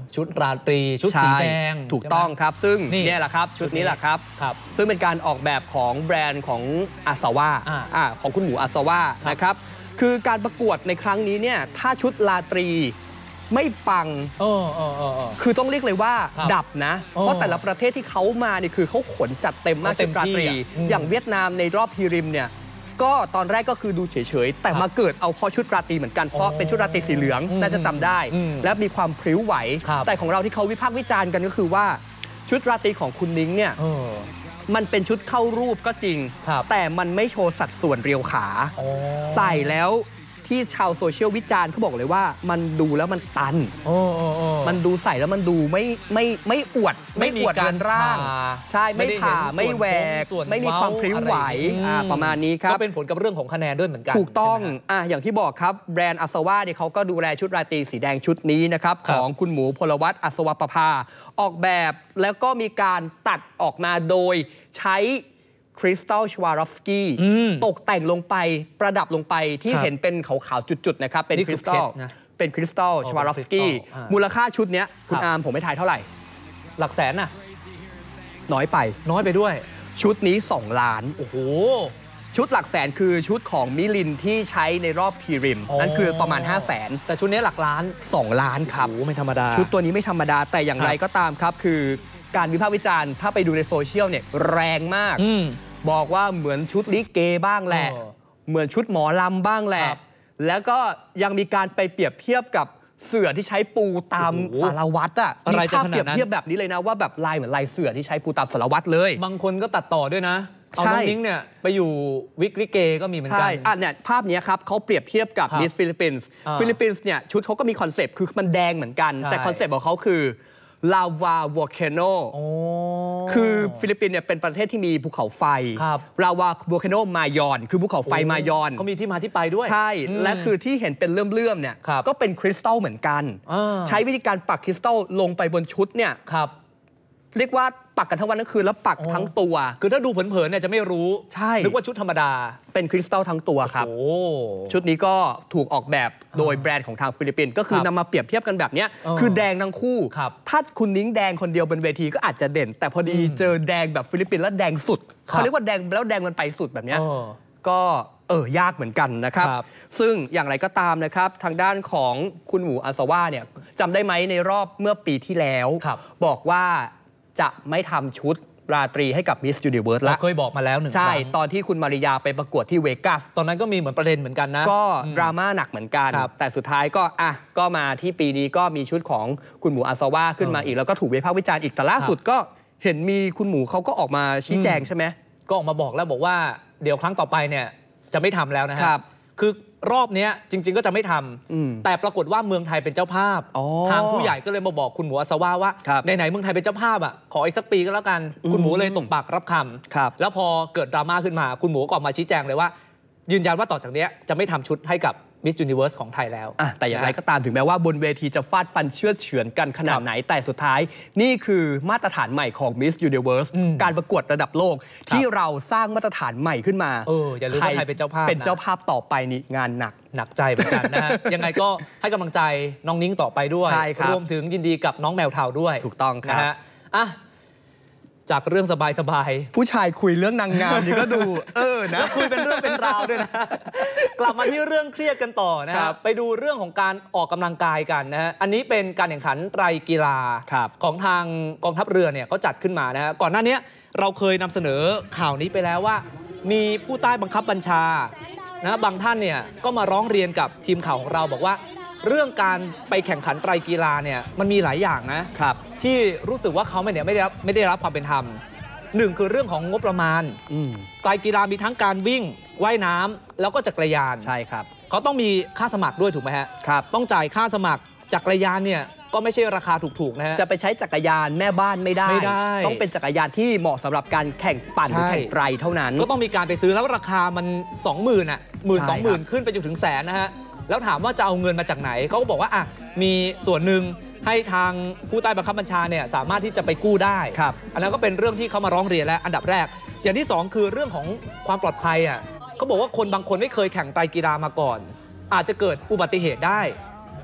S1: ชุดราตรีชุดสีแดง
S2: ถูกต้องครับซึ่ง
S1: นี่
S2: เนี่ยแหละครับชุดนี้แหละครับ
S1: ครับ
S2: ซึ่งเป็นการออกแบบของแบรนด์ของอาซาว่า
S1: อ่า
S2: ของคุณหมูอาซาว่านะครับคือการประกวดในครั้งนี้เนี่ยถ้าชุดราตรีไม่ปัง
S1: เออเออเออเออ
S2: คือต้องเรียกเลยว่า
S1: ครับ
S2: ดับนะ
S1: โอ้
S2: เพราะแต่ละประเทศที่เขามาเนี่ยคือเขาขนจัดเต็มมาก
S1: เขาเต็
S2: ชุ
S1: ม
S2: ดราตรี
S1: ที่อ่ะอืม
S2: อย่างเวียดนามในรอบพรีริมเนี่ยก็ตอนแรกก็คือดูเฉยๆ แต่
S1: ครับ
S2: มาเกิดเอาเพราะชุดราตรีเหมือนกัน เพราะเป็นชุดราตรีสีเหลือง
S1: อืม
S2: น่าจะจำได้
S1: อืม
S2: และมีความพริ้วไหว
S1: ครับ
S2: แต่ของเราที่เขาวิพากษ์วิจารณ์กันก็คือว่าชุดราตรีของคุณนิ้งเนี่ย
S1: เออ
S2: มันเป็นชุดเข้ารูปก็จริง
S1: ครับ
S2: แต่มันไม่โชว์สัดส่วนเรียวขา
S1: อ๋อ
S2: ใส่แล้วที่ชาวโซเชียลวิจารณ์เขาบอกเลยว่ามันดูแล้วมันตัน
S1: โอ้โอ้โอ้
S2: มันดูใส่แล้วมันดูไม่ไม่ไม่อวด
S1: ไม่มี
S2: อวด
S1: การ
S2: เรือนร่าง
S1: ผ่า
S2: ใช่ไม่
S1: ไม่ได้
S2: ผ่า
S1: เห็น
S2: ไม่แหวก
S1: ส่วน
S2: ไม่มีความพริ้วไหว
S1: เว้าอะไร
S2: อ่า
S1: อืม
S2: ประมาณนี้ครับ
S1: ก็เป็นผลกับเรื่องของคะแนนด้วยเหมือนกัน
S2: ถูกต้อง
S1: ใช่ไหมฮะ
S2: อ่ะอย่างที่บอกครับแบรนด์อัศวาเนี่ยเขาก็ดูแลชุดราตรีสีแดงชุดนี้นะครับ
S1: ครั
S2: ข
S1: บ
S2: องคุณหมูพลวัตอัศวประภาออกแบบแล้วก็มีการตัดออกมาโดยใช้คริสตัลชวารอฟสกี้
S1: อืม
S2: ตกแต่งลงไปประดับลงไปที่
S1: ครับ
S2: เห็นเป็นขาวๆจุดๆนะครับเป็น
S1: นี่
S2: ค
S1: คือ
S2: ริสตัล
S1: เพชรนะ
S2: เป็นคริสตัล
S1: อ๋อ
S2: ชวารอฟสกี้
S1: เป็นคริสตัลอ่ามู
S2: มูลค่าชุดเนี้ยคุณ
S1: ครับ
S2: อาร์มผมไม่ทายเท่าไหร่
S1: หลักแสนน่ะ
S2: น้อยไป
S1: น้อยไปด้วย
S2: ชุดนี้สองล้าน
S1: โอ้โห
S2: ชุดหลักแสนคือชุดของมิลินที่ใช้ในรอบพรีริม
S1: อ๋อ
S2: นั่นคือประมาณ ห้าแสน
S1: แต่ชุดนี้หลักล้าน
S2: สองล้านครับ
S1: โอ้โหไม่ธรรมดา
S2: ชุดตัวนี้ไม่ธรรมดาแต่อย่าง
S1: ครับ
S2: ไรก็ตามครับ คือการวิพากษ์วิจารณ์ถ้าไปดูในโซเชียลเนี่ยแรงมาก
S1: อืม
S2: บอกว่าเหมือนชุดลิเกบ้างแหละ
S1: เออ
S2: เหมือนชุดหมอลำบ้างแหละ
S1: ครับ
S2: แล้วก็ยังมีการไปเปรียบเทียบกับเสือที่ใช้ปูตาม
S1: โอ้โห
S2: สารวัตรอ่ะ
S1: อะไร
S2: มี
S1: จะ
S2: ภาพ
S1: ขนาดนั้น
S2: เปรียบเทียบแบบนี้เลยนะว่าแบบลายเหมือนลายเสือที่ใช้ปูตามสารวัตรเลย
S1: บางคนก็ตัดต่อด้วยนะ เอา
S2: ใช่
S1: น้องนิ้งเนี่ยไปอยู่วิกลิเกก็มีเหมือนกั
S2: ใช่
S1: น
S2: อ่ะเนี่ยภาพเนี้ยครับเขาเปรียบเทียบกับ
S1: ครับ
S2: มิสฟิลิปปินส์
S1: อ่า
S2: ฟิลิปปินส์เนี่ยชุดเขาก็มีคอนเซปต์คือมันแดงเหมือนกัน
S1: ใช่
S2: แต่คอนเซปต์ของเขาคือลาวาวอลเคโน
S1: โอ้
S2: คือฟิลิปปินส์เนี่ยเป็นประเทศที่มีภูเขาไฟ
S1: ครับ
S2: ลาวาวอลเคโนมายอน คือภูเขาไฟมายอน
S1: เขามีที่มาที่ไปด้วย
S2: ใช่
S1: อืม
S2: และคือที่เห็นเป็นเลื่อมๆเนี่ย
S1: ครับ
S2: ก็เป็นคริสตัลเหมือนกัน
S1: อ่า
S2: ใช้วิธีการปักคริสตัลลงไปบนชุดเนี่ย
S1: ครับ
S2: เรียกว่าปักกันทั้งวันทั้งคืนแล้วปัก
S1: โอ้
S2: ทั้งตัว
S1: คือถ้าดูเผินๆเนี่ยจะไม่รู้
S2: ใช่
S1: นึกว่าชุดธรรมดา
S2: เป็นคริสตัลทั้งตัวครับ
S1: โอ้
S2: ชุดนี้ก็ถูกออกแบบโดยแบรนด์ของทางฟิลิปปินส์ก็คือ
S1: ครับ
S2: นำมาเปรียบเทียบกันแบบเนี้ย
S1: เออ
S2: คือแดงทั้งคู่
S1: ครับ
S2: ถ้าคุณนิ้งแดงคนเดียวบนเวทีก็อาจจะเด่น แต่พอดีเจอแดงแบบฟิลิปปินส์แล้วแดงสุด
S1: ครับ
S2: เขาเรียกว่าแดงแล้วแดงมันไปสุดแบบเนี้ย
S1: เออ
S2: ก็เออยากเหมือนกันนะครับ
S1: ครับ
S2: ซึ่งอย่างไรก็ตามนะครับทางด้านของคุณหมูอาซาว่าเนี่ยจำได้ไหมในรอบเมื่อปีที่แล้ว
S1: ครับ
S2: บอกว่าจะไม่ทำชุดราตรีให้กับ Miss Universe
S1: เรา
S2: ละ
S1: เคยบอกมาแล้วหนึ่ง
S2: ใช่
S1: ครั้ง
S2: ตอนที่คุณมาริยาไปประกวดที่เวกัส
S1: ตอนนั้นก็มีเหมือนประเด็นเหมือนกันนะ
S2: ก็
S1: อืม
S2: ดราม่าหนักเหมือนกัน
S1: ครับ
S2: แต่สุดท้ายก็อ่ะก็มาที่ปีนี้ก็มีชุดของคุณหมูอาซาว่าขึ้นมา
S1: เอออี
S2: อีก แล้วก็ถูกวิพากษ์วิจารณ์อีก แต่ล่าสุดก็เห็นมีคุณหมูเขาก็ออกมาชี้แจง
S1: อืม
S2: ใช่ไหม
S1: ก็ออกมาบอกแล้วบอกว่าเดี๋ยวครั้งต่อไปเนี่ยจะไม่ทำแล้วนะฮะ
S2: ครับ
S1: คือรอบเนี้ยจริง ๆ ก็จะไม่ทำ
S2: อืม
S1: แต่ปรากฏว่าเมืองไทยเป็นเจ้าภาพ
S2: อ๋อ
S1: ทางผู้ใหญ่ก็เลยมาบอกคุณหมูอาซาว่าว่า
S2: ครับ
S1: ไหนๆเมืองไทยเป็นเจ้าภาพอ่ะขออีกสักปีก็แล้วกัน คุณหมูเลยตกปากรับคำ
S2: ครับ
S1: แล้วพอเกิดดราม่าขึ้นมาคุณหมูก็ออกมาชี้แจงเลยว่า ยืนยันว่าต่อจากเนี้ยจะไม่ทำชุดให้กับ Miss Universe ของไทยแล้ว
S2: อ่ะแต่อย่างไรก็ตามถึงแม้ว่าบนเวทีจะฟาดฟันเชือดเฉือนกันขนาดไหน แต่สุดท้ายนี่คือมาตรฐานใหม่ของ Miss Universe
S1: อืม
S2: การประกวดระดับโลก ที่เราสร้างมาตรฐานใหม่ขึ้นมา
S1: เอออย่าลืมว่าไทยเป็นเจ้าภาพนะ
S2: เป็นเจ้าภาพต่อไปนี่งานหนัก
S1: หนักใจเหมือนกันนะ ฮะ ยังไงก็ให้กำลังใจน้องนิ้งต่อไปด้วย
S2: ใช่ครับ
S1: รวมถึงยินดีกับน้องแมวเทาด้วย
S2: ถูกต้องครับ
S1: นะฮะอ่ะจากเรื่องสบาย
S2: ผู้ชายคุยเรื่องนางงามนี่ก็ดู เออ
S1: ๆ
S2: นะ
S1: แล้วคุยเป็นเรื่องเป็นราวด้วยนะ กลับมาที่เรื่องเครียดกันต่อนะ
S2: ค
S1: ค
S2: รั
S1: รั
S2: บบ
S1: ไปดูเรื่องของการออกกำลังกายกันนะฮะอันนี้เป็นการแข่งขันไตรกีฬา
S2: ครับ
S1: ของทางกองทัพเรือเนี่ยเขาจัดขึ้นมานะฮะก่อนหน้านี้เราเคยนำเสนอข่าวนี้ไปแล้วว่า มีผู้ใต้บังคับบัญชานะบางท่านเนี่ยก็มาร้องเรียนกับทีมข่าวของเราบอกว่า เรื่องการไปแข่งขันไตรกีฬาเนี่ยมันมีหลายอย่างนะครับ ที่รู้สึกว่าเขาไม่เนี่ยไม่ได้รับไม่ได้รับความเป็นธรรมหนึ่งคือเรื่องของงบประมาณ
S2: อืม
S1: ไตรกีฬามีทั้งการวิ่งว่ายน้ำแล้วก็จักรยาน
S2: ใช่ครับ
S1: เขาต้องมีค่าสมัครด้วยถูกไหมฮะ
S2: ครับ
S1: ต้องจ่ายค่าสมัครจักรยานเนี่ยก็ไม่ใช่ราคาถูกๆนะฮะ
S2: จะไปใช้จักรยานแม่บ้านไม่ได้
S1: ไม่ได้
S2: ต้องเป็นจักรยานที่เหมาะสำหรับการแข่งปั่นหรือ
S1: ใช่
S2: แข่งไตรเท่านั้น
S1: ก็ต้องมีการไปซื้อแล้วราคามัน สองหมื่น อ่ะหมื่น
S2: ใช่
S1: สองหมื่นขึ้นไปจนถึงแสนนะฮะแล้วถามว่าจะเอาเงินมาจากไหนเขาก็บอกว่าอ่ะมีส่วนหนึ่งให้ทางผู้ใต้บังคับบัญชาเนี่ยสามารถที่จะไปกู้ได้
S2: ครับ
S1: อันนั้นก็เป็นเรื่องที่เขามาร้องเรียนแล้วอันดับแรก อย่างที่สองคือเรื่องของความปลอดภัยอ่ะเขาบอกว่าคนบางคนไม่เคยแข่งไตรกีฬามาก่อน อาจจะเกิดอุบัติเหตุได้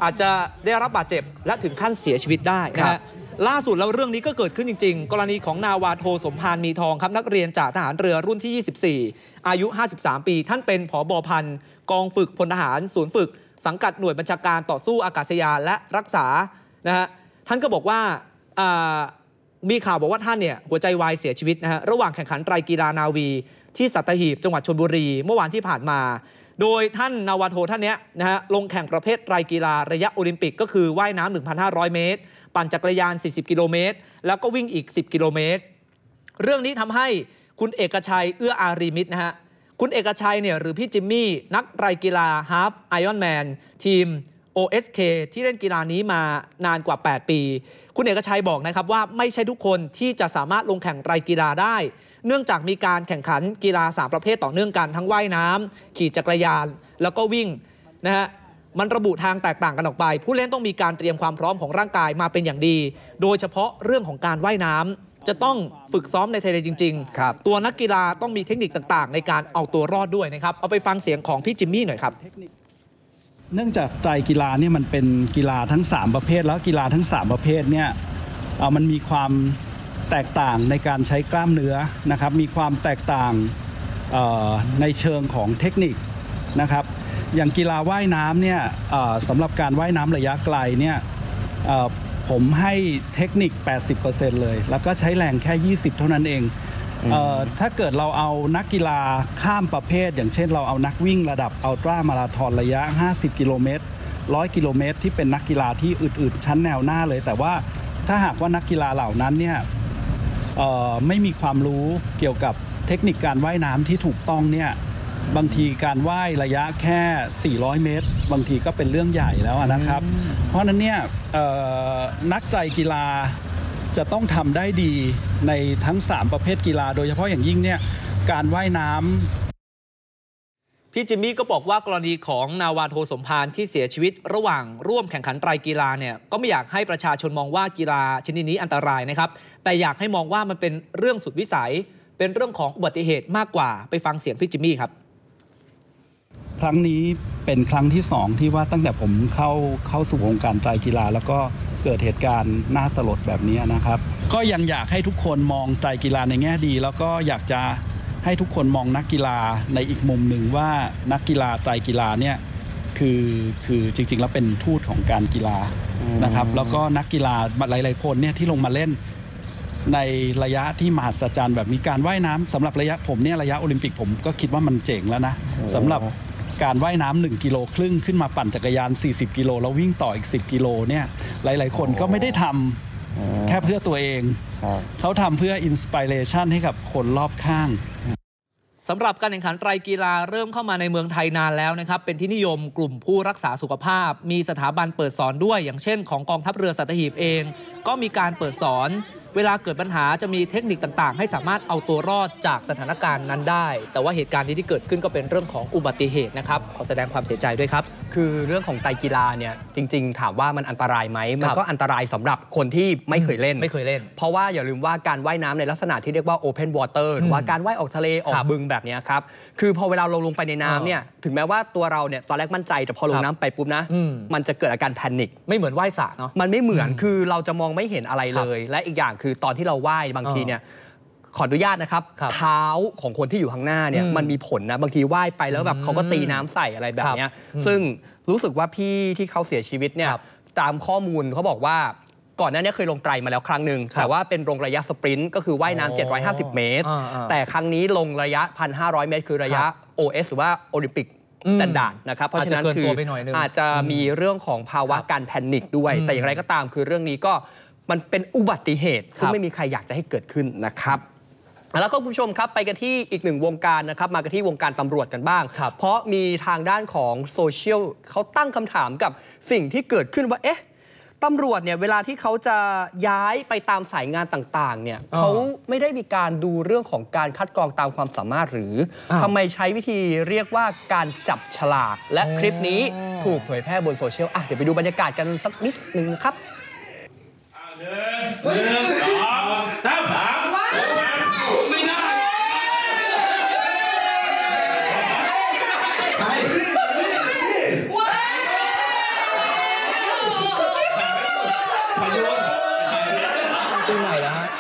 S1: อาจจะได้รับบาดเจ็บและถึงขั้นเสียชีวิตได้นะฮะล่าสุดแล้วเรื่องนี้ก็เกิดขึ้นจริงๆกรณีของนาวาโทสมภารมีทองครับนักเรียนจากทหารเรือรุ่นที่ยี่สิบสี่อายุห้าสิบสามปีท่านเป็นผบ.พันกองฝึกพลทหารศูนย์ฝึกสังกัดหน่วยบัญชาการต่อสู้อากาศยานและรักษานะฮะท่านก็บอกว่ามีข่าวบอกว่าท่านเนี่ยหัวใจวายเสียชีวิตนะฮะระหว่างแข่งขันไตรกีฬานาวีที่สัตหีบจังหวัดชลบุรีเมื่อวานที่ผ่านมาโดยท่านนาวาโทท่านนี้นะฮะลงแข่งประเภทไตรกีฬาระยะโอลิมปิกก็คือว่ายน้ำ หนึ่งพันห้าร้อย เมตรปั่นจักรยาน สี่สิบ กิโลเมตรแล้วก็วิ่งอีก สิบ กิโลเมตรเรื่องนี้ทำให้คุณเอกชัยเอื้ออารีมิตรนะฮะคุณเอกชัยเนี่ยหรือพี่จิมมี่นักไตรกีฬาฮาล์ฟไอออนแมนทีม โอ เอส เค ที่เล่นกีฬานี้มานานกว่าแปดปีคุณเอกชัยบอกนะครับว่าไม่ใช่ทุกคนที่จะสามารถลงแข่งไตรกีฬาได้เนื่องจากมีการแข่งขันกีฬาสามประเภทต่อเนื่องกันทั้งว่ายน้ำขี่จักรยานแล้วก็วิ่งนะฮะมันระบุทางแตกต่างกันออกไปผู้เล่นต้องมีการเตรียมความพร้อมของร่างกายมาเป็นอย่างดีโดยเฉพาะเรื่องของการว่ายน้ำจะต้องฝึกซ้อมในทะเลจริงๆตัวนักกีฬาต้องมีเทคนิคต่างๆในการเอาตัวรอดด้วยนะครับเอาไปฟังเสียงของพี่จิมมี่หน่อยครับ
S7: เนื่องจากไตรกีฬาเนี่ยมันเป็นกีฬาทั้งสามประเภทแล้วกีฬาทั้งสามประเภทเนี่ยมันมีความแตกต่างในการใช้กล้ามเนื้อนะครับมีความแตกต่างในเชิงของเทคนิคนะครับอย่างกีฬาว่ายน้ำเนี่ยสำหรับการว่ายน้ำระยะไกลเนี่ยผมให้เทคนิค แปดสิบเปอร์เซ็นต์ เลยแล้วก็ใช้แรงแค่ยี่สิบเท่านั้นเองเอ่อถ้าเกิดเราเอานักกีฬาข้ามประเภทอย่างเช่นเราเอานักวิ่งระดับอัลตร้ามาราธอนระยะห้าสิบกิโลเมตรหนึ่งร้อยกิโลเมตรที่เป็นนักกีฬาที่อึดๆชั้นแนวหน้าเลยแต่ว่าถ้าหากว่านักกีฬาเหล่านั้นเนี่ยเอ่อไม่มีความรู้เกี่ยวกับเทคนิคการว่ายน้ำที่ถูกต้องเนี่ยบางทีการว่ายระยะแค่สี่ร้อยเมตรบางทีก็เป็นเรื่องใหญ่แล้วนะครับเพราะนั้นเนี่ยนักไตรกีฬาจะต้องทำได้ดีในทั้งสามประเภทกีฬาโดยเฉพาะอย่างยิ่งเนี่ยการว่ายน้ำ
S1: พี่จิมมี่ก็บอกว่ากรณีของนาวาโทสมภารที่เสียชีวิตระหว่างร่วมแข่งขันไตรกีฬาเนี่ยก็ไม่อยากให้ประชาชนมองว่ากีฬาชนิดนี้อันตรายนะครับแต่อยากให้มองว่ามันเป็นเรื่องสุดวิสัยเป็นเรื่องของอุบัติเหตุมากกว่าไปฟังเสียงพี่จิมมี่ครับ
S7: ครั้งนี้เป็นครั้งที่สองที่ว่าตั้งแต่ผมเข้าเข้าสู่วงการไตรกีฬาแล้วก็เกิดเหตุการณ์น่าสลดแบบนี้นะครับก็ยังอยากให้ทุกคนมองไตรกีฬาในแง่ดีแล้วก็อยากจะให้ทุกคนมองนักกีฬาในอีกมุมหนึ่งว่านักกีฬาไตรกีฬาเนี่ยคือคือจริงๆแล้วเป็นทูตของการกีฬานะครับแล้วก็นักกีฬาหลายๆคนเนี่ยที่ลงมาเล่นในระยะที่มหัศจรรย์แบบมีการว่ายน้ำสำหรับระยะผมเนี่ยระยะโอลิมปิกผมก็คิดว่ามันเจ๋งแล้วนะสำหรับการว่ายน้ำหนึ่งกิโลครึ่งขึ้นมาปั่นจักรยานสี่สิบกิโลแล้ววิ่งต่ออีกสิบกิโลเนี่ยหลายๆคนก็ไม่ได้ทำแค่เพื่อตัวเองเขาทำเพื่ออินสปิเรชันให้กับคนรอบข้าง
S1: สำหรับการแข่งขันไตรกีฬาเริ่มเข้ามาในเมืองไทยนานแล้วนะครับเป็นที่นิยมกลุ่มผู้รักษาสุขภาพมีสถาบันเปิดสอนด้วยอย่างเช่นของกองทัพเรือสัตหีบเองก็มีการเปิดสอนเวลาเกิดปัญหาจะมีเทคนิคต่างๆให้สามารถเอาตัวรอดจากสถานการณ์นั้นได้แต่ว่าเหตุการณ์นี้ที่เกิดขึ้นก็เป็นเรื่องของอุบัติเหตุนะครับขอแสดงความเสียใจด้วยครับ
S2: คือเรื่องของไตรกีฬาเนี่ยจริงๆถามว่ามันอันตรายไหมมันก็อันตรายสำหรับคนที่ไม่เคยเล่น
S1: ไม่เคยเล่น
S2: เพราะว่าอย่าลืมว่าการว่ายน้ำในลักษณะที่เรียกว่า Open Water หรือว่าการว่ายออกทะเลออกบึงแบบนี้ครับคือพอเวลาเราลงไปในน้ำเนี่ยถึงแม้ว่าตัวเราเนี่ยตอนแรกมั่นใจแต่พอลงน้ำไปปุ๊บนะมันจะเกิดอาการแพนิค
S1: ไม่เหมือนว่ายสระเนาะ
S2: มันไม่เหมือนคือเราจะมองไม่เห็นอะไรเลยและอีกอย่างคือตอนที่เราว่ายบางทีเนี่ยขออนุญาตนะครับเท้าของคนที่อยู่ข้างหน้าเนี่ยมันมีผลนะบางทีว่ายไปแล้วแบบเขาก็ตีน้ำใส่อะไรแบบนี้ซึ่งรู้สึกว่าพี่ที่เขาเสียชีวิตเนี่ยตามข้อมูลเขาบอกว่าก่อนหน้านี้เคยลงไตรมาแล้วครั้งหนึ่งแต่ว่าเป็นลงระยะสปรินต์ก็คือว่ายน้ำเจ็ดร้อยห้าสิบเมตรแต่ครั้งนี้ลงระยะ หนึ่งพันห้าร้อย เมตรคือระยะ โอ เอส หรือว่าโอลิมปิกสแตนดาร์ดนะครับเพราะฉะนั้นคืออาจจะมีเรื่องของภาวะการแพนิคด้วยแต่อย่างไรก็ตามคือเรื่องนี้ก็มันเป็นอุบัติเหตุซึ่งไม่มีใครอยากจะให้เกิดขึ้นนะครับแล้วก็คุณผู้ชมครับไปกันที่อีกหนึ่งวงการนะครับมากันที่วงการตำรวจกันบ้างเพราะมีทางด้านของโซเชียลเขาตั้งคำถามกับสิ่งที่เกิดขึ้นว่าเอ๊ะตำรวจเนี่ยเวลาที่เขาจะย้ายไปตามสายงานต่างๆเนี่ยเขาไม่ได้มีการดูเรื่องของการคัดกรองตามความสามารถหรือทำไมใช้วิธีเรียกว่าการจับฉลากและคลิปนี้ถูกเผยแพร่บนโซเชียลอ่ะเดี๋ยวไปดูบรรยากาศกันสักนิดนึงนะครับหนึ่งสองสามไม่ได้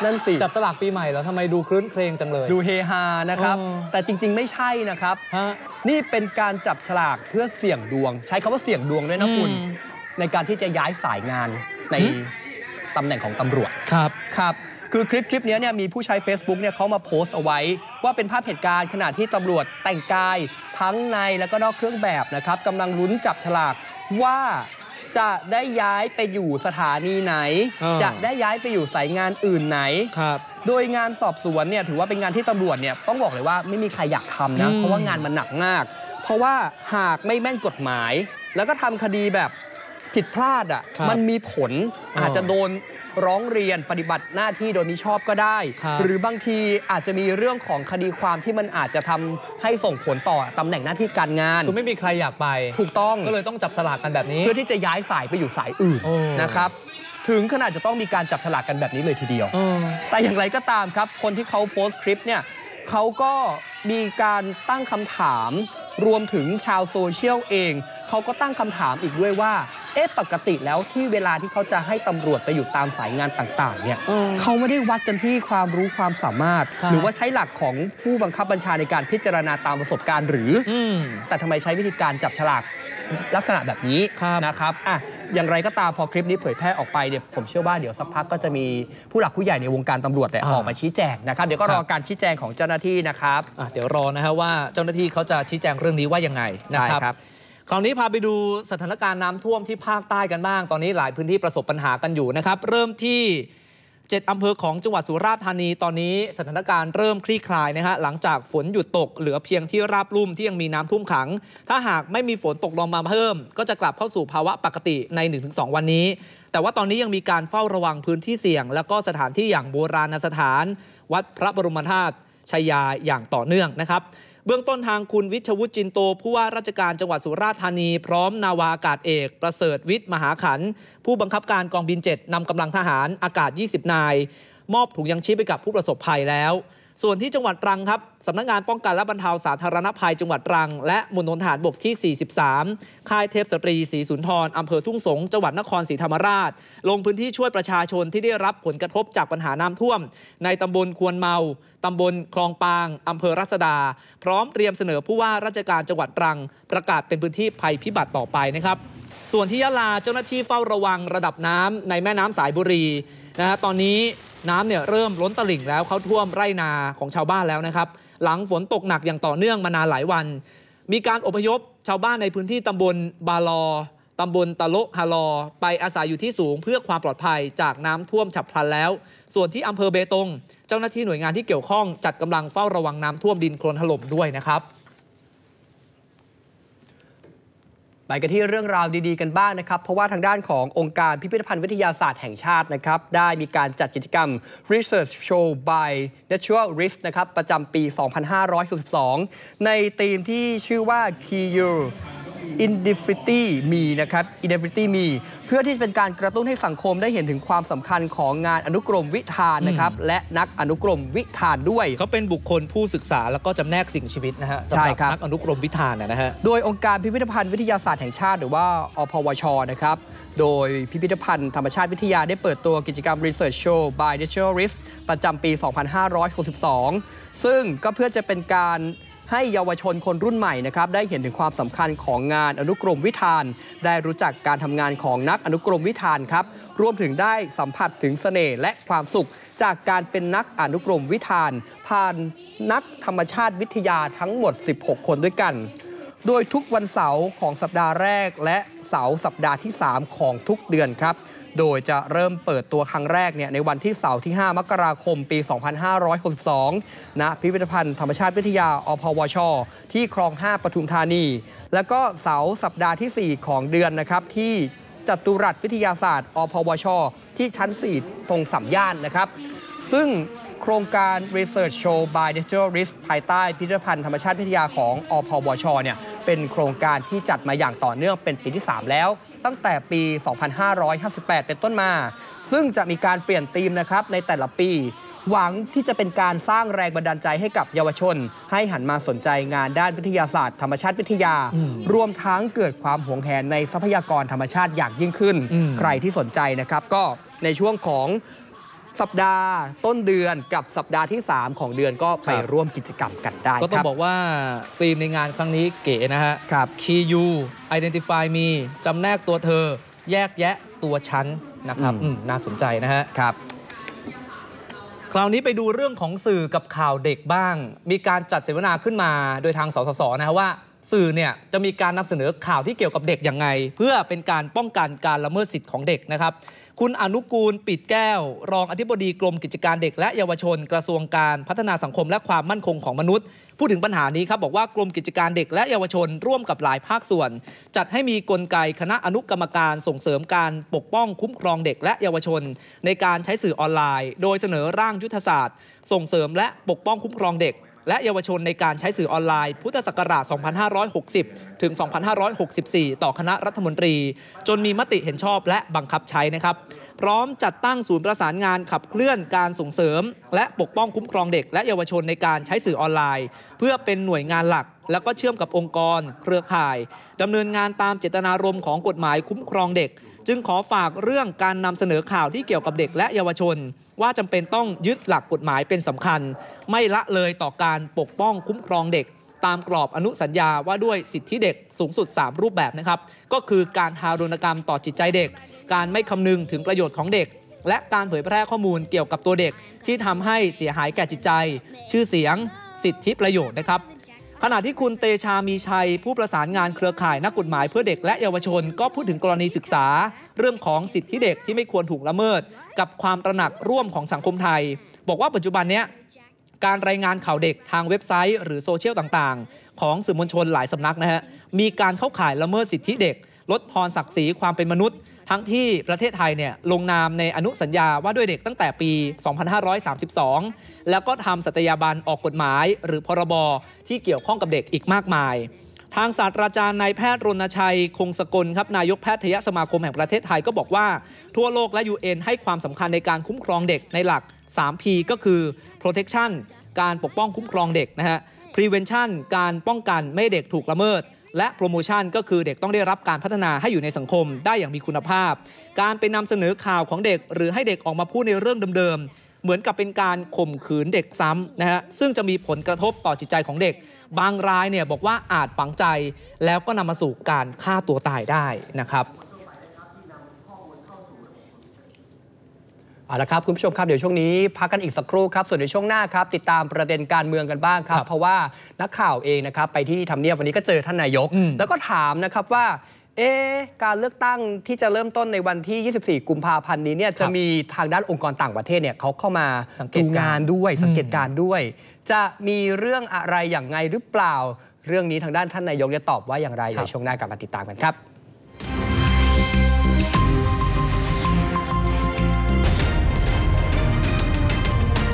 S2: นั่นสิ
S1: จับสลากปีใหม่แล้วทำไมดูคลื้นเครงจังเลย
S2: ดูเฮฮานะครับแต่จริงๆไม่ใช่นะครับนี่เป็นการจับฉลากเพื่อเสี่ยงดวงใช้คำว่าเสี่ยงดวงด้วยนะคุณในการที่จะย้ายสายงานในตำแหน่งของตำรวจ
S1: ครับ
S2: ครับคือคลิปคลิปนี้เนี่ยมีผู้ใช้ Facebook เนี่ยเขามาโพสต์เอาไว้ว่าเป็นภาพเหตุการณ์ขณะที่ตำรวจแต่งกายทั้งในและก็นอกเครื่องแบบนะครับกำลังลุ้นจับฉลากว่าจะได้ย้ายไปอยู่สถานีไหนจะได้ย้ายไปอยู่สายงานอื่นไหน
S1: ครับ
S2: โดยงานสอบสวนเนี่ยถือว่าเป็นงานที่ตำรวจเนี่ยต้องบอกเลยว่าไม่มีใครอยากทำนะเพราะว่างานมันหนักมากเพราะว่าหากไม่แม่นกฎหมายแล้วก็ทำคดีแบบผิดพลาดอ่ะมันมีผลอาจจะโดนร้องเรียนปฏิบัติหน้าที่โดยมิชอบก็ได้หรือบางทีอาจจะมีเรื่องของคดีความที่มันอาจจะทำให้ส่งผลต่อตำแหน่งหน้าที่การงาน
S1: คือไม่มีใครอยากไป
S2: ถูกต้อง
S1: ก็เลยต้องจับสลากกันแบบนี้
S2: เพื่อที่จะย้ายสายไปอยู่สายอื่นนะครับถึงขนาดจะต้องมีการจับฉลากกันแบบนี้เลยทีเดียวแต่อย่างไรก็ตามครับคนที่เขาโพสต์คลิปเนี่ยเขาก็มีการตั้งคำถามรวมถึงชาวโซเชียลเองเขาก็ตั้งคำถามอีกด้วยว่าเอ๊ะปกติแล้วที่เวลาที่เขาจะให้ตำรวจไปอยู่ตามสายงานต่างๆเนี่ยเขาไม่ได้วัดกันที่ความรู้ความสามารถหรือว่าใช้หลักของผู้บังคับบัญชาในการพิจารณาตามประสบการณ์หรือแต่ทำไมใช้วิธีการจับฉลากลักษณะแบบนี้นะครับอ่ะอย่างไรก็ตามพอคลิปนี้เผยแพร่ออกไปเนี่ยผมเชื่อว่าเดี๋ยวสักพักก็จะมีผู้หลักผู้ใหญ่ในวงการตำรวจออกมาชี้แจงนะครับเดี๋ยวก็รอการชี้แจงของเจ้าหน้าที่นะครับ
S1: เดี๋ยวรอนะครับว่าเจ้าหน้าที่เขาจะชี้แจงเรื่องนี้ว่ายังไงนะครับคราวนี้พาไปดูสถานการณ์น้ำท่วมที่ภาคใต้กันบ้างตอนนี้หลายพื้นที่ประสบปัญหากันอยู่นะครับเริ่มที่เจ็ดอำเภอของจังหวัดสุราษฎร์ธานีตอนนี้สถานการณ์เริ่มคลี่คลายนะฮะหลังจากฝนหยุดตกเหลือเพียงที่ราบลุ่มที่ยังมีน้ำท่วมขังถ้าหากไม่มีฝนตกลงมาเพิ่มก็จะกลับเข้าสู่ภาวะปกติใน หนึ่งถึงสอง วันนี้แต่ว่าตอนนี้ยังมีการเฝ้าระวังพื้นที่เสี่ยงแล้วก็สถานที่อย่างโบราณสถานวัดพระบรมธาตุชัยยาอย่างต่อเนื่องนะครับเบื้องต้นทางคุณวิชวุฒิจินโตผู้ว่าราชการจังหวัดสุราษฎร์ธานีพร้อมนาวาอากาศเอกประเสริฐวิทย์มหาขันธ์ผู้บังคับการกองบินเจ็ดนำกำลังทหารอากาศยี่สิบนายมอบถุงยังชีพไปกับผู้ประสบภัยแล้วส่วนที่จังหวัดตรังครับสำนักงานป้องกันและบรรเทาสาธารณภัยจังหวัดตรังและมณฑลทหารบกที่สี่สิบสามค่ายเทพสตรีศรีสุนทรอำเภอทุ่งสงจังหวัดนครศรีธรรมราชลงพื้นที่ช่วยประชาชนที่ได้รับผลกระทบจากปัญหาน้ำท่วมในตำบลควนเมาตำบลคลองปางอำเภอรัศดาพร้อมเตรียมเสนอผู้ว่าราชการจังหวัดตรังประกาศเป็นพื้นที่ภัยพิบัติต่อไปนะครับส่วนที่ยะลาเจ้าหน้าที่เฝ้าระวังระดับน้ำในแม่น้ำสายบุรีนะฮะตอนนี้น้ำเนี่ยเริ่มล้นตลิ่งแล้วเข้าท่วมไร่นาของชาวบ้านแล้วนะครับหลังฝนตกหนักอย่างต่อเนื่องมานานหลายวันมีการอพยพชาวบ้านในพื้นที่ตำบลบาลอตำบลตะโลฮาลอไปอาศัยอยู่ที่สูงเพื่อความปลอดภัยจากน้ำท่วมฉับพลันแล้วส่วนที่อำเภอเบตงเจ้าหน้าที่หน่วยงานที่เกี่ยวข้องจัดกำลังเฝ้าระวังน้ำท่วมดินโคลนถล่มด้วยนะครับ
S2: ไปกันที่เรื่องราวดีๆกันบ้างนะครับเพราะว่าทางด้านขององค์การพิพิธภัณฑ์วิทยาศาสตร์แห่งชาตินะครับได้มีการจัดกิจกรรม Research Show by Naturalist นะครับประจำปี สองพันห้าร้อยหกสิบสอง ในธีมที่ชื่อว่า Key Your Infinity Me นะครับ Infinity Me เพื่อที่จะเป็นการกระตุ้นให้สังคมได้เห็นถึงความสำคัญของงานอนุกรมวิธานนะครับและนักอนุกรมวิธานด้วย
S1: เขาเป็นบุคคลผู้ศึกษาแล้วก็จำแนกสิ่งชีวิตนะฮะสำหรับนักอนุกรมวิธานนะฮะ
S2: โดยองค์การพิพิธภัณฑ์วิทยาศาสตร์แห่งชาติหรือว่าอพวชนะครับโดยพิพิธภัณฑ์ธรรมชาติวิทยาได้เปิดตัวกิจกรรม Research Show by Naturalist ประจำปี สองพันห้าร้อยหกสิบสอง ซึ่งก็เพื่อจะเป็นการให้เยาวชนคนรุ่นใหม่นะครับได้เห็นถึงความสำคัญของงานอนุกรมวิธานได้รู้จักการทำงานของนักอนุกรมวิธานครับรวมถึงได้สัมผัสถึงเสน่ห์และความสุขจากการเป็นนักอนุกรมวิธานผ่านนักธรรมชาติวิทยาทั้งหมดสิบหกคนด้วยกันโดยทุกวันเสาร์ของสัปดาห์แรกและเสาร์สัปดาห์ที่สามของทุกเดือนครับโดยจะเริ่มเปิดตัวครั้งแรกเนี่ยในวันที่เสาร์ที่ห้ามกราคมปี สองพันห้าร้อยหกสิบสอง ณ พิพิธภัณฑ์ธรรมชาติวิทยาอพวชที่คลองห้าปทุมธานีแล้วก็เสาร์สัปดาห์ที่สี่ของเดือนนะครับที่จัตุรัสวิทยาศาสตร์อพวชที่ชั้นสี่ตรงสามย่านนะครับซึ่งโครงการ Research Show by Naturalist ภายใต้พิพิธภัณฑ์ธรรมชาติวิทยาของอพวชเนี่ยเป็นโครงการที่จัดมาอย่างต่อเนื่องเป็นปีที่สามแล้วตั้งแต่ปี สองพันห้าร้อยห้าสิบแปด เป็นต้นมาซึ่งจะมีการเปลี่ยนธีมนะครับในแต่ละปีหวังที่จะเป็นการสร้างแรงบันดาลใจให้กับเยาวชนให้หันมาสนใจงานด้านวิทยาศาสตร์ธรรมชาติวิทยารวมทั้งเกิดความหวงแหนในทรัพยากรธรรมชาติอย่างยิ่งขึ้นใครที่สนใจนะครับก็ในช่วงของสัปดาห์ต้นเดือนกับสัปดาห์ที่ สาม ของเดือนก็ไปร่วมกิจกรรมกันได้
S1: ก็ต้องบอกว่าธีมในงานครั้งนี้เก๋นะฮะ
S2: ครับ
S1: Key You Identify Me จำแนกตัวเธอแยกแยะตัวฉันนะครับน่าสนใจนะฮะ
S2: ครับ
S1: คราวนี้ไปดูเรื่องของสื่อกับข่าวเด็กบ้าง มีการจัดเสวนาขึ้นมาโดยทางสสสนะฮะว่าสื่อเนี่ยจะมีการนำเสนอข่าวที่เกี่ยวกับเด็กยังไงเพื่อเป็นการป้องกันการละเมิดสิทธิ์ของเด็กนะครับคุณอนุกูลปิดแก้วรองอธิบดีกรมกิจการเด็กและเยาวชนกระทรวงการพัฒนาสังคมและความมั่นคงของมนุษย์พูดถึงปัญหานี้ครับบอกว่ากรมกิจการเด็กและเยาวชนร่วมกับหลายภาคส่วนจัดให้มีกลไกคณะอนุกรรมการส่งเสริมการปกป้องคุ้มครองเด็กและเยาวชนในการใช้สื่อออนไลน์โดยเสนอร่างยุทธศาสตร์ส่งเสริมและปกป้องคุ้มครองเด็กและเยาวชนในการใช้สื่อออนไลน์พุทธศักราช สองพันห้าร้อยหกสิบ ถึง สองพันห้าร้อยหกสิบสี่ ต่อคณะรัฐมนตรีจนมีมติเห็นชอบและบังคับใช้นะครับพร้อมจัดตั้งศูนย์ประสานงานขับเคลื่อนการส่งเสริมและปกป้องคุ้มครองเด็กและเยาวชนในการใช้สื่อออนไลน์เพื่อเป็นหน่วยงานหลักแล้วก็เชื่อมกับองค์กรเครือข่ายดำเนินงานตามเจตนารมณ์ของกฎหมายคุ้มครองเด็กจึงขอฝากเรื่องการนำเสนอข่าวที่เกี่ยวกับเด็กและเยาวชนว่าจำเป็นต้องยึดหลักกฎหมายเป็นสำคัญไม่ละเลยต่อการปกป้องคุ้มครองเด็กตามกรอบอนุสัญญาว่าด้วยสิทธิเด็กสูงสุดสามรูปแบบนะครับก็คือการทารุณกรรมต่อจิตใจเด็กการไม่คำนึงถึงประโยชน์ของเด็กและการเผยแพร่ข้อมูลเกี่ยวกับตัวเด็กที่ทำให้เสียหายแก่จิตใจชื่อเสียงสิทธิประโยชน์นะครับขณะที่คุณเตชามีชัยผู้ประสานงานเครือข่ายนักกฎหมายเพื่อเด็กและเยาวชนก็พูดถึงกรณีศึกษาเรื่องของสิทธิเด็กที่ไม่ควรถูกละเมิดกับความตระหนักร่วมของสังคมไทยบอกว่าปัจจุบันนี้การรายงานข่าวเด็กทางเว็บไซต์หรือโซเชียลต่างๆของสื่อมวลชนหลายสำนักนะฮะมีการเข้าข่ายละเมิดสิทธิเด็กลดพรศักดิ์ศรีความเป็นมนุษย์ทั้งที่ประเทศไทยเนี่ยลงนามในอนุสัญญาว่าด้วยเด็กตั้งแต่ปี สองพันห้าร้อยสามสิบสอง แล้วก็ทำสัตยาบันออกกฎหมายหรือพรบที่เกี่ยวข้องกับเด็กอีกมากมายทางศาสตราจารย์นายแพทย์รณชัยคงสกลครับนายกแพทยสมาคมแห่งประเทศไทยก็บอกว่าทั่วโลกและ ยู เอ็น ให้ความสำคัญในการคุ้มครองเด็กในหลัก สาม พี ก็คือ protection การปกป้องคุ้มครองเด็กนะฮะ prevention การป้องกันไม่ให้เด็กถูกละเมิดและโปรโมชั่นก็คือเด็กต้องได้รับการพัฒนาให้อยู่ในสังคมได้อย่างมีคุณภาพการไปนำเสนอข่าวของเด็กหรือให้เด็กออกมาพูดในเรื่องเดิมๆเหมือนกับเป็นการข่มขืนเด็กซ้ำนะฮะซึ่งจะมีผลกระทบต่อจิตใจของเด็กบางรายเนี่ยบอกว่าอาจฝังใจแล้วก็นำมาสู่การฆ่าตัวตายได้นะครับ
S2: เอาละครับคุณผู้ชมครับเดี๋ยวช่วงนี้พักกันอีกสักครู่ครับส่วนในช่วงหน้าครับติดตามประเด็นการเมืองกันบ้างครับเพราะว่านักข่าวเองนะครับไปที่ทำเนียบวันนี้ก็เจอท่านนายกแล้วก็ถามนะครับว่าเอ๊ะการเลือกตั้งที่จะเริ่มต้นในวันที่ยี่สิบสี่กุมภาพันธ์นี้เนี่ยจะมีทางด้านองค์กรต่างประเทศเนี่ยเขาเข้ามาดูงานด้วยสังเกตการณ์ด้วยจะมีเรื่องอะไรอย่างไรหรือเปล่าเรื่องนี้ทางด้านท่านนายกจะตอบว่าอย่างไรในช่วงหน้ากลับมาติดตามกันครับ